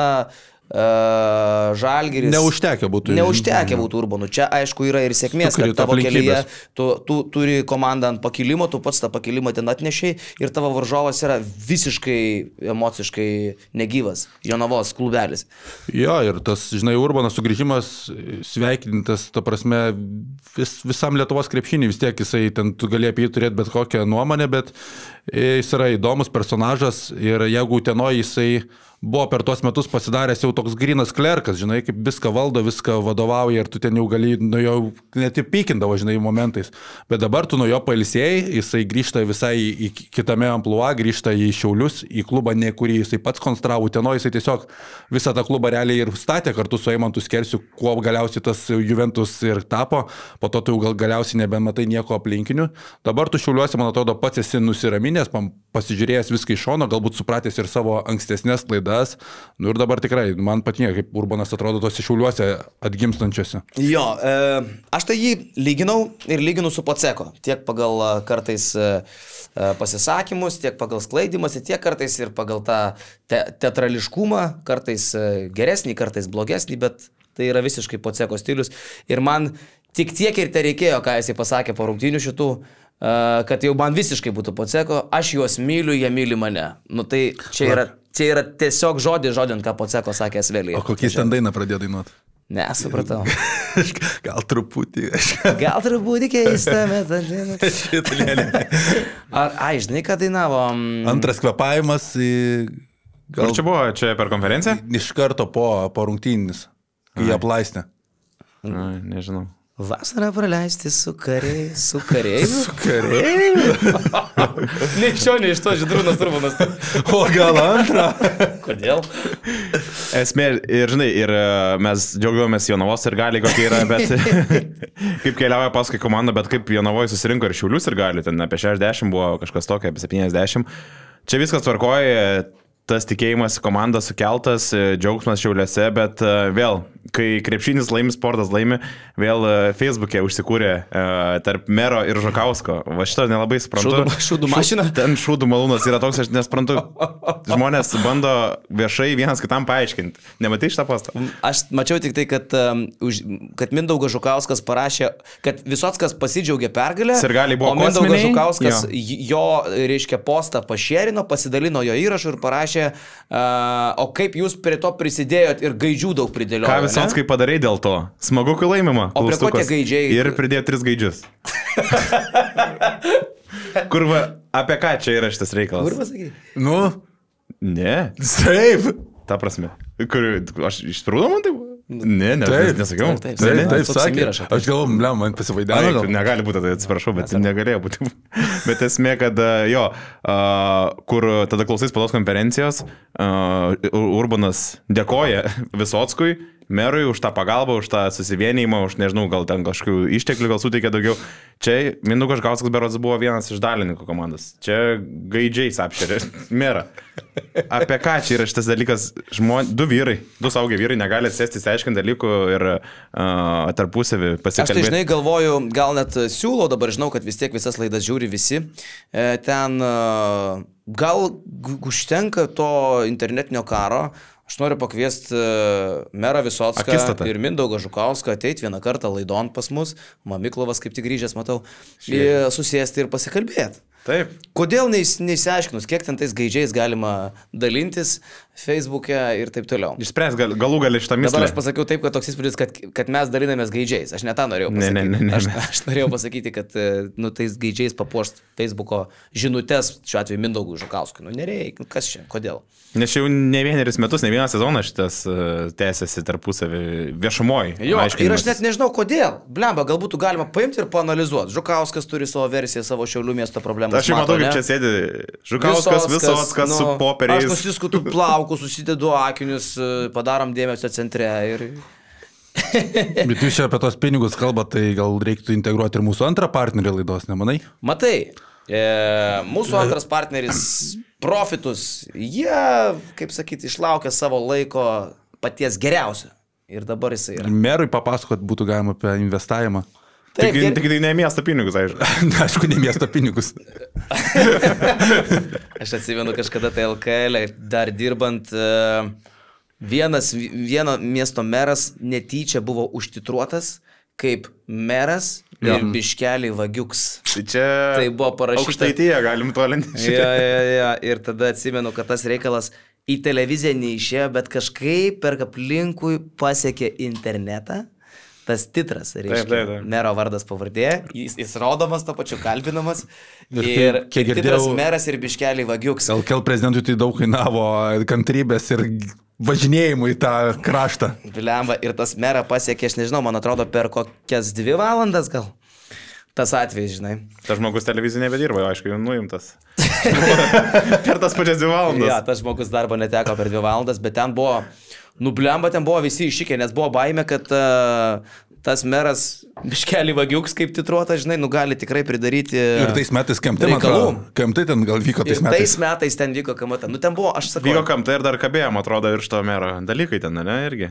Žalgiris. Neužtekę būtų Urbanų. Čia aišku yra ir sėkmės, kad tavo kelyje tu turi komandą ant pakilimo, tu pats tą pakilimą ten atnešiai ir tavo varžovas yra visiškai emociškai negyvas. Jonavos klubelis. Jo, ir tas, žinai, Urbano sugrįžimas sveikintas, ta prasme, visam Lietuvos krepšinį vis tiek jisai, ten tu gali apie jį turėti bet kokią nuomonę, bet jis yra įdomus personažas ir jeigu Utenoje jisai buvo per tuos metus pasidaręs jau toks grynas klerkas, žinai, kaip viską valdo, viską vadovauja ir tu ten jau gali, jo net įpykindavo, žinai, momentais. Bet dabar tu nuo jo pailsėjai, jisai grįžta visai į kitame amplua, grįžta į Šiaulius, į klubą, kurį jisai pats konstravo Utenoje, jisai tiesiog visą tą klubą realiai ir statė kartu su Eimantu Skersiu, kuo galiausiai tas Juventus ir tapo, po to tu galiausiai nebematai nieko aplinkinių. Dabar tu Šiauliuose, man atrodo, pats esi nusiraminęs, pasižiūrėjęs viską iš šono, galbūt supratęs ir savo ankstesnės klaidas. Ir dabar tikrai, man patinka, kaip Urbanas atrodo tose Šiauliuose atgimstančiose. Jo, aš tai jį lyginu su Poceko. Tiek pagal kartais pasisakymus, tiek pagal sklaidimas, tiek kartais ir pagal tą teatrališkumą, kartais geresnį, kartais blogesnį, bet tai yra visiškai Poceko stilius. Ir man tik tiek ir tai reikėjo, ką jisai pasakė po rungtynių šitų, kad jau man visiškai būtų Poceko, aš juos myliu, jie myli mane. Tai čia yra tiesiog žodin, ką Poceko sakė Sveliai. O kokį ten dainą pradėjo dainuoti? Nesupratau. Gal truputį. Gal truputį keista, bet... Žinai, ką dainavo? Antras kvepavimas. Kur čia buvo? Čia per konferenciją? Iš karto po rungtynis, kai jie aplaistė. Nežinau. Vasarą praleisti su kareiviu. Su kareiviu? Ne iš to Žydrūnas Urbanas. O gal antrą? Kodėl? Esmė, ir žinai, ir mes džiaugiamės Jonavos ir gali kokie yra, bet kaip keliauja paskui komanda, bet kaip Jonavoje susirinko ir Šiaulius ir gali, ten apie 60 buvo kažkas tokio, apie 70. Čia viskas tvarkoja. tas tikėjimas komanda sukeltas, džiaugsmas Šiauliuose, bet vėl, kai krepšinis laimi, sportas laimi, vėl Facebook'e užsikūrė tarp Mero ir Žukausko. Va šitą nelabai suprantu. Šūdų mašina? Ten šūdų malūnas yra toks, aš nesprantu. Žmonės bando viešai vienas kitam paaiškinti. Nematai šitą postą? Aš mačiau tik tai, kad Mindaugas Žukauskas parašė, kad Visockas pasidžiaugė pergalę, o Mindaugas Žukauskas jo, reiškia, postą pašerino, pasidalino jo įrašų ir parašė, o kaip jūs prie to prisidėjot ir gaidžių daug pridėliojo. Ką Visockai padarai dėl to? Smagu, kai laimima. O prie ko tie gaidžiai? Ir pridėjo 3 gaidžius. Kur va, apie ką čia yra šitas reikalas? Kur pasakai? Nu? Ne. Taip. Ta prasme. Kur, aš išsprūdau man taip? Ne, nesakiau. Taip, sakė. Aš galvoju, man pasivaidino. Negali būti, tai atsiprašau, bet negalėjo būti. Bet esmė, kad jo, kur tada klausai spaudos konferencijos, Urbanas dėkoja Visockui, Merui už tą pagalbą, už tą susivienijimą, už, nežinau, gal ten kažkokių išteklių, gal suteikė daugiau. Čia Mindaugas Žukauskas berods buvo vienas iš dalininkų komandos. Čia gaidžiais apšerė Merą. Apie ką čia yra šitas dalykas? Du saugiai vyrai negali sėsti, išsiaiškinti dalykų ir tarpusavį pasikalbėti. Aš tai žinai galvoju, gal net siūlau, dabar žinau, kad vis tiek visas laidas žiūri visi. Ten gal užtenka to internetinio karo. Aš noriu pakviesti Merą Visocką ir Mindaugą Žukauską ateiti vieną kartą laidon pas mus, Mamiklovas kaip tik grįžęs, matau, susėsti ir pasikalbėti. Taip. Kodėl neįsiaiškinus, kiek ten tais gaidžiais galima dalintis Facebook'e ir taip toliau. Išspręs galų gali šitą mislę. Dabar aš pasakiau taip, kad toks įspūdis, kad mes dalinamės gaidžiais. Aš ne tą norėjau pasakyti. Ne. Aš norėjau pasakyti, kad tais gaidžiais papuošt Facebook'o žinutes, šiuo atveju Mindaugui Žukauskui. Nereikia. Kas čia? Kodėl? Nes jau ne vienerius metus, ne vieną sezoną šitas tęsiasi tarpusavį viešumoji. Jo, ir aš net nežinau kodėl. Blemba, galbūt galima paimti ir paanalizuoti. Žukauskas turi savo versiją, savo Šiaulių miesto problemą. Aš jau matau, kaip čia sėdi Žukauskas, Visockas su popieriais. Aš nusiskutu plaukus, susidedu akinius, padarom dėmesio centre ir... Bet jūs čia apie tos pinigus kalbate, tai gal reiktų integruoti ir mūsų antrą partnerį laidos, nemanai? Matai, mūsų antras partneris Profitus, jie, kaip sakyti, išlaukė savo laiko paties geriausio. Ir dabar jisai yra. Merui papasakot būtų galima apie investavimą. Taip, tik tai ne miesto pinigus, aišku. Aišku, ne miesto pinigus. Aš atsimenu kažkada tai LKL, dar dirbant, vieno miesto meras netyčia buvo užtitruotas kaip meras ir biškeliai vagiuks. Tai buvo parašyta. Aukštaityje galim tolinti. Ja. Ir tada atsimenu, kad tas reikalas į televiziją neišėjo, bet kažkaip per aplinkui pasiekė internetą. Tas titras, reiškia, mero vardas pavardė, jis rodomas, to pačiu kalbinamas. Ir titras meras ir biškeliai vagiuks. LKL prezidentui tai daug kainavo kantrybės ir važinėjimų į tą kraštą. Blemba, ir tas merą pasiekė, aš nežinau, man atrodo, per kokias 2 valandas gal. Tas atvejis, žinai. Tas žmogus televizija nebedirba, aišku, jau nuimtas. Per tas pačias 2 valandas. Ja, tas žmogus darbo neteko per 2 valandas, bet ten buvo, blemba, ten buvo visi iššykę, nes buvo baimė, kad tas meras biškelį vagiuks kaip titruotas, žinai, gali tikrai pridaryti. Ir tais metais KMT, KMT ten gal vyko tais metais. Tais metais ten vyko KMT. Ten buvo, aš sakau. Vyko KMT ir dar kabėjom, atrodo, virš to mero dalykai ten, ne, irgi.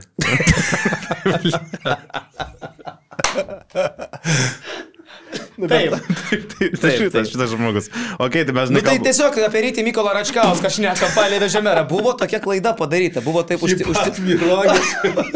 Taip, šitas žmogus. Okay, tai mes tai tiesiog apie rytį Mykolą Račkauską, aš nekam Panevėžio merą. Buvo tokia klaida padaryta, buvo taip užtikrintas.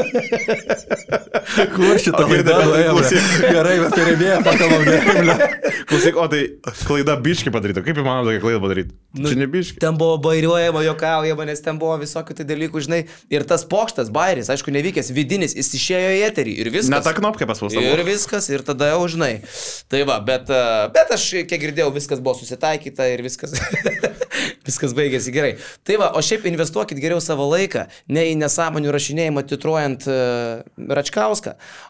Kur šitą laidą? Gerai, bet rėmėję pakalbėjome. Klausyk, o tai klaida biški padaryta. Kaip įmanoma tokia klaida padaryti? Čia ne biški. Ten buvo bairiuojama, jokaujama, nes ten buvo visokių tai dalykų, žinai. Ir tas pokštas, bairis, aišku, nevykęs, vidinis, jis išėjo į eterį ir viskas. Ne ta knopka paspausta. Ir viskas, ir tada jau, žinai. Tai va, bet aš, kiek girdėjau, viskas buvo susitaikyta ir viskas, viskas baigėsi gerai. Tai va, o šiaip investuokit geriau savo laiką, ne į nesąmonių rašinėjimą titruojant Račkauską,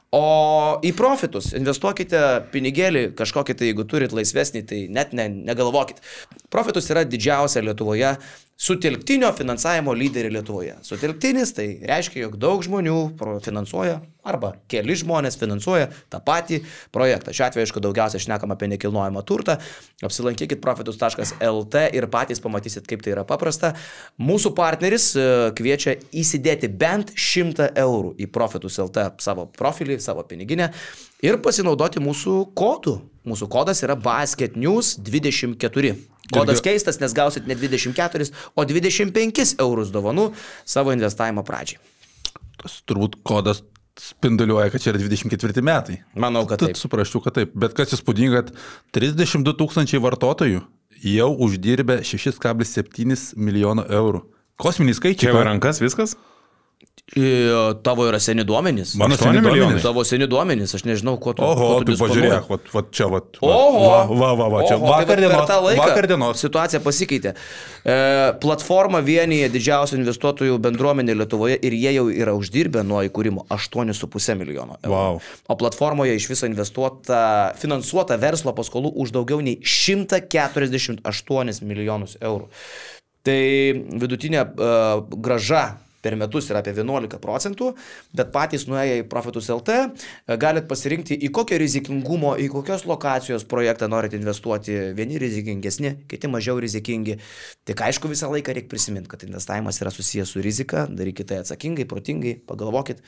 O į profitus investuokite pinigėlį, kažkokį tai, jeigu turit laisvesnį, tai net negalvokit. Profitus yra didžiausia Lietuvoje sutelktinio finansavimo lyderį Lietuvoje. Sutelktinis tai reiškia, jog daug žmonių finansuoja arba keli žmonės finansuoja tą patį projektą. Šiuo atveju, aišku, daugiausiai šnekam apie nekilnojamą turtą. Apsilankykit profitus.lt ir patys pamatysit, kaip tai yra paprasta. Mūsų partneris kviečia įsidėti bent 100 eurų į profitus.lt savo profilį, savo piniginę ir pasinaudoti mūsų kodų. Mūsų kodas yra BasketNews24. Kodas keistas, nes gausit ne 24, o 25 eurus dovanų savo investavimo pradžiai. Tas turbūt kodas spinduliuoja, kad čia yra 24 metai. Manau, kad taip. Suprasčiau, kad taip. Bet kas įspūdinga, kad 32 000 vartotojų jau uždirbė 6,7 milijono eurų. Kosminiai skaičiai. Čia rankas viskas? Tavo yra seni duomenys. Mano seni duomenys. Tavo seni duomenys, aš nežinau, kuo tu. Oho, tu pažiūrėk, va čia, va. Oho, čia vakar dienos. Situacija pasikeitė. Platforma vienyje didžiausių investuotojų bendruomenė Lietuvoje ir jie jau yra uždirbę nuo įkūrimo 8,5 milijono eurų. Wow. O platformoje iš viso finansuota verslo paskolų už daugiau nei 148 milijonus eurų. Tai vidutinė grąža per metus yra apie 11%, bet patys nuėję į Profitus.lt galit pasirinkti, į kokio rizikingumo, į kokios lokacijos projektą norite investuoti. Vieni rizikingesni, kiti mažiau rizikingi. Tik aišku, visą laiką reikia prisiminti, kad investavimas yra susijęs su rizika, darykite tai atsakingai, protingai, pagalvokit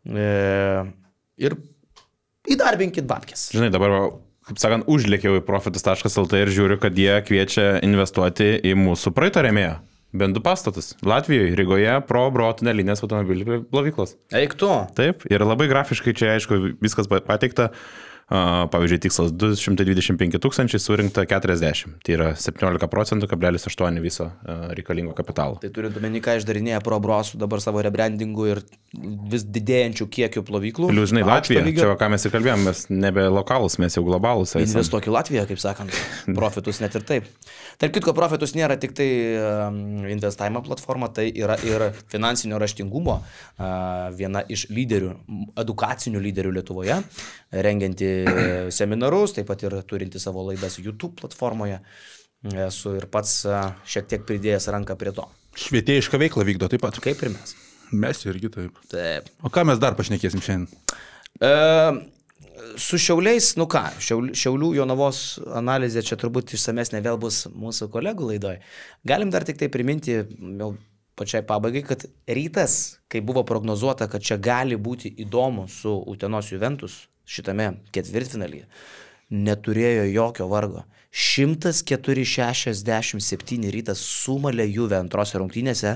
ir įdarbinkit babkes. Žinai, dabar, kaip sakant, užlėkiau į Profitus.lt ir žiūriu, kad jie kviečia investuoti į mūsų praeitą rėmėją. Bent 2 pastatus. Latvijoje, Rygoje, pro tunelinės automobilių plovyklos. Eik tu. Taip, ir labai grafiškai čia, aišku, viskas pateikta. Pavyzdžiui, tikslas 225 000, surinkta 40. Tai yra 17,8% viso reikalingo kapitalo. Tai turint omeny, ką išdarinėja pro su dabar savo rebrandingu ir vis didėjančių kiekių plovyklų. Plius, žinai, Latvija, čia ką mes ir kalbėjom, mes nebe lokalus, mes jau globalus. Investuok į Latviją, kaip sakant, Profitus net ir taip. Tarp kitko, Profitus nėra tik tai investavimo platforma, tai yra ir finansinio raštingumo viena iš lyderių, edukacinių lyderių Lietuvoje, rengianti seminarus, taip pat ir turinti savo laidas YouTube platformoje. Esu ir pats šiek tiek pridėjęs ranką prie to. Švietėjišką veiklą vykdo taip pat. Kaip ir mes. Mes irgi taip. Taip. O ką mes dar pašnekėsim šiandien? Su Šiauliais, nu ką, Šiaulių Jonavos analizė čia turbūt išsamesnė vėl bus mūsų kolegų laidoj. Galim dar tik tai priminti jau pačiai pabaigai, kad Rytas, kai buvo prognozuota, kad čia gali būti įdomu su Utenos Juventus šitame ketvirtfinalyje, neturėjo jokio vargo. 104-67 Rytas sumalė Juve antrose rungtynėse.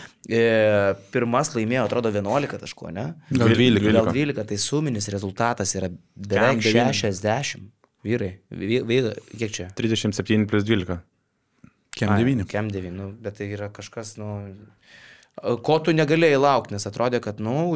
Pirmas laimėjo, atrodo, 11 taškų, ne? Gal 12, tai suminis rezultatas yra beveik 60. Vyrai, kiek čia? 37 plus 12. Kem 9. Kem 9, nu, bet tai yra kažkas, nu, ko tu negalėjai laukti, nes atrodė, kad, nu,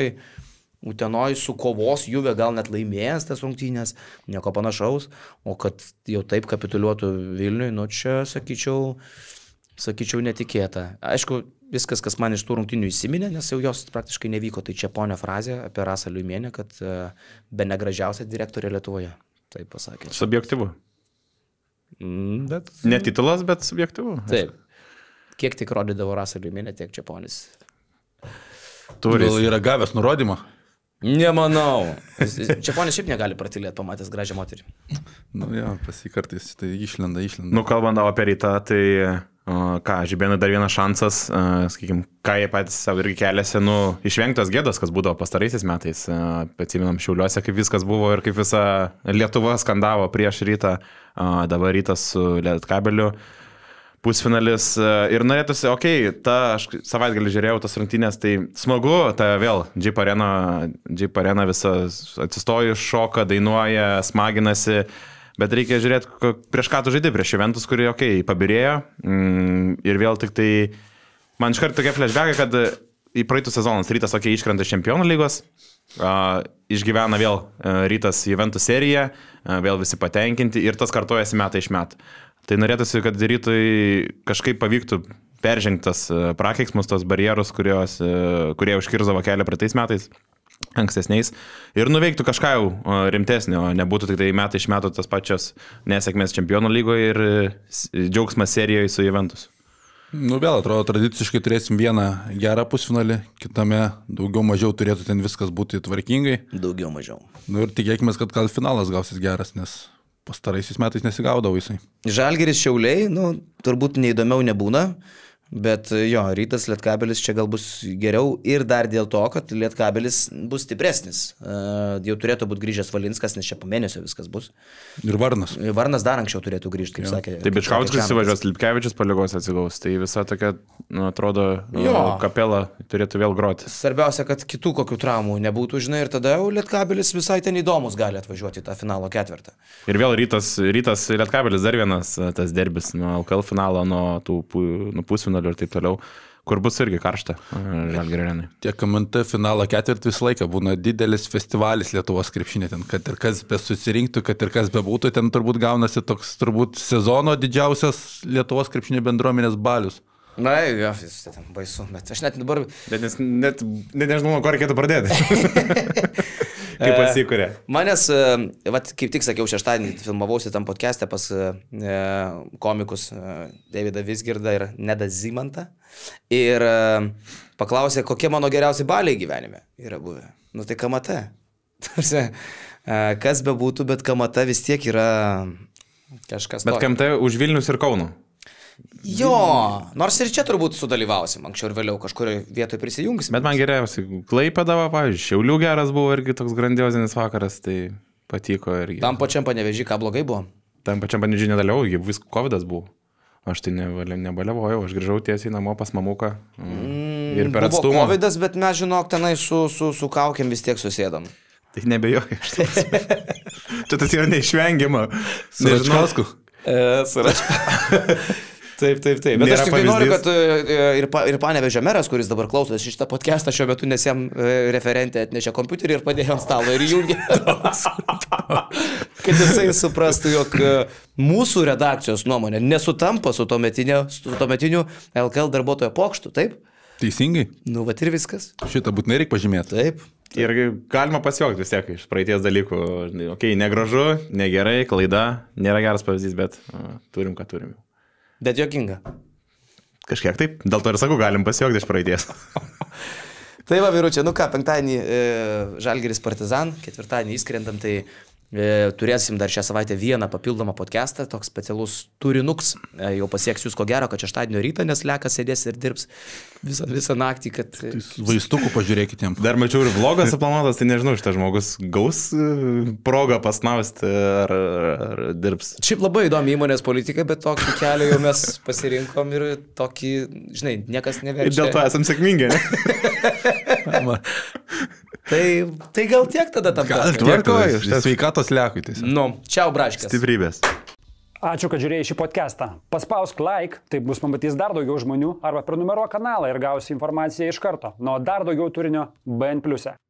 Utenoj su kovos Juve gal net laimėjęs tas rungtynės, nieko panašaus, o kad jau taip kapituliuotų Vilniui, nu čia, sakyčiau, netikėta. Aišku, viskas, kas man iš tų rungtynių įsiminė, nes jau jos praktiškai nevyko, tai čia ponio frazė apie Rasą Liuimienę, kad be negražiausia direktorė Lietuvoje. Taip pasakė. Subjektyvu. Bet... Ne titulas, bet subjektyvu. Taip. Kiek tik rodydavo Rasą Liuimienę, tiek čia ponis. Gal yra gavęs nurodymą? Nemanau. Čia ponis šiaip negali pratilėti, pamatęs gražią moterį. Nu jo, pasikartais, tai išlenda. Nu, kalbant apie Rytą, tai Žibėnui dar vienas šansas, sakykim, ką jie patys savo irgi keliasi, nu, išvengtas gėdas, kas būdavo pastaraisiais metais. Atsiminam Šiauliuose, kaip viskas buvo ir kaip visa Lietuva skandavo prieš Rytą, dabar Rytas su Lietkabeliu. Pusfinalis ir norėtųsi, aš savaitgalį žiūrėjau tas rungtynės, tai smagu, ta vėl Jeep Arena visa atsistoja, šoka, dainuoja, smaginasi, bet reikia žiūrėti, prieš ką tu žaidži, prieš Juventus, kuri, pabirėjo ir vėl tik tai, man iškart tokia flashbackai, kad į praeitų sezonas Rytas, iškrenta iš Čempionų lygos, išgyvena vėl Rytas Juventus seriją, vėl visi patenkinti ir tas kartojasi metai iš metų. Tai norėtųsi, kad Rytui kažkaip pavyktų peržengtas prakeiksmus, tos barjerus, kurie užkirzavo kelią praeitais metais. ankstesniais ir nuveiktų kažką jau rimtesnio, o nebūtų tik tai metai iš metų tas pačios nesėkmės Čempionų lygoje ir džiaugsmas serijoje su Juventus. Nu vėl atrodo, tradiciškai turėsim vieną gerą pusfinalį, kitame daugiau mažiau turėtų ten viskas būti tvarkingai. Daugiau mažiau. Nu ir tikėkime, kad gal finalas gausis geras, nes pastaraisiais metais nesigaudavo jisai. Žalgiris Šiauliai, nu, turbūt neįdomiau nebūna. Bet jo, Rytas Lietkabelis čia gal bus geriau ir dar dėl to, kad Lietkabelis bus stipresnis. Jau turėtų būti grįžęs Valinskas, nes čia po mėnesio viskas bus. Ir Varnas. Varnas dar anksčiau turėtų grįžti, kaip sakė. Tai Bičkauskas įsivažiuos, Lipkevičius po ligos atsigaus. Tai visa tokia, nu, atrodo, kapela turėtų vėl groti. Svarbiausia, kad kitų kokių traumų nebūtų, žinai, ir tada jau Lietkabelis visai ten įdomus gali atvažiuoti į tą finalo ketvirtą. Ir vėl Rytas Lietkabelis dar vienas tas derbis nuo LKL finalo, nuo tų pusfinalio ir taip toliau, kur bus irgi karšta Žalgirio arenai. Tiek KMT finalo ketvirtį visą laiką būna didelis festivalis Lietuvos krepšinė, ten, kad ir kas be susirinktų, kad ir kas be būtų, ten turbūt gaunasi toks sezono didžiausias Lietuvos krepšinė bendruomenės balius. Na, jo, ten baisu, bet aš net dabar... Net nežinau, nuo ko reikėtų pradėti. Kaip pasikūrė. Manęs, kaip tik sakiau, šeštadienį filmavausi tam podcast'e pas komikus Davidą Vizgirdą ir Nedą Zimantą. Ir paklausė, kokie mano geriausi baliai gyvenime yra buvę. Nu tai KMT. Kas be būtų, bet KMT vis tiek yra kažkas. Bet KMT už Vilnius ir Kauno. Jo, nors ir čia turbūt sudalyvausim, anksčiau ir vėliau kažkurioje vietoje prisijungsim. Bet man geriausiai Klaipėdava, pavyzdžiui, Šiaulių geras buvo irgi toks grandiozinis vakaras, tai patiko irgi. Tam pačiam Panevėžy, ką blogai buvo? Tam pačiam Panevėžy nedalyvau, vis COVID'as buvo. Aš tai nebaliavojau, aš grįžau tiesiai namo pas mamuką ir per atstumą. Buvo COVID'as, bet mes, žinok, tenai su kaukėm vis tiek susėdam. Tai nebejoju. Čia tas yra neišvengiama. Su Račkausku. Taip. Bet nėra aš tik tai noriu, kad ir Panevėžio meras, kuris dabar klausosi šitą podcastą šiuo metu, nes jam referentė atnešė kompiuterį ir padėjo ant stalo ir įjungė. Kad jisai suprastų, jog mūsų redakcijos nuomonė nesutampa su tuometiniu LKL darbuotojo pokštu, taip? Teisingai. Nu, vat ir viskas. Šitą būtinai reikia pažymėti. Taip. Ir galima pasijuokti vis tiek iš praeities dalykų. Okei, negražu, negerai, klaida, nėra geras pavyzdys, bet turim, ką turim. Bet juokinga. Kažkiek taip, dėl to ir sakau, galim pasijuokti iš praeities. Tai va, vyručiai, nu ką, penktadienį Žalgiris Partizan, ketvirtadienį įskrendam, tai turėsim dar šią savaitę vieną papildomą podcastą, toks specialus turinuks, jau pasieks jūs ko gero, kad šeštadienio rytą, nes Lekas sėdės ir dirbs visą naktį, kad... Vaistukų pažiūrėkite jam. Dar mačiau ir vlogas suplanuotas, tai nežinau, šitas žmogus gaus progą pasnausti ar dirbs. Šiaip labai įdomi įmonės politika, bet tokį kelią jau mes pasirinkom ir tokį, žinai, niekas neverčia. Ir dėl to esam sėkmingi, ne? Tai gal tiek tada tam tvarkoju. Sveikatos Lekui. Nu, čiau, braškės. Stiprybės. Ačiū, kad žiūrėjai šį podcastą. Paspausk like, taip bus pamatys dar daugiau žmonių, arba prenumeruok kanalą ir gausi informaciją iš karto. Nuo dar daugiau turinio BN+.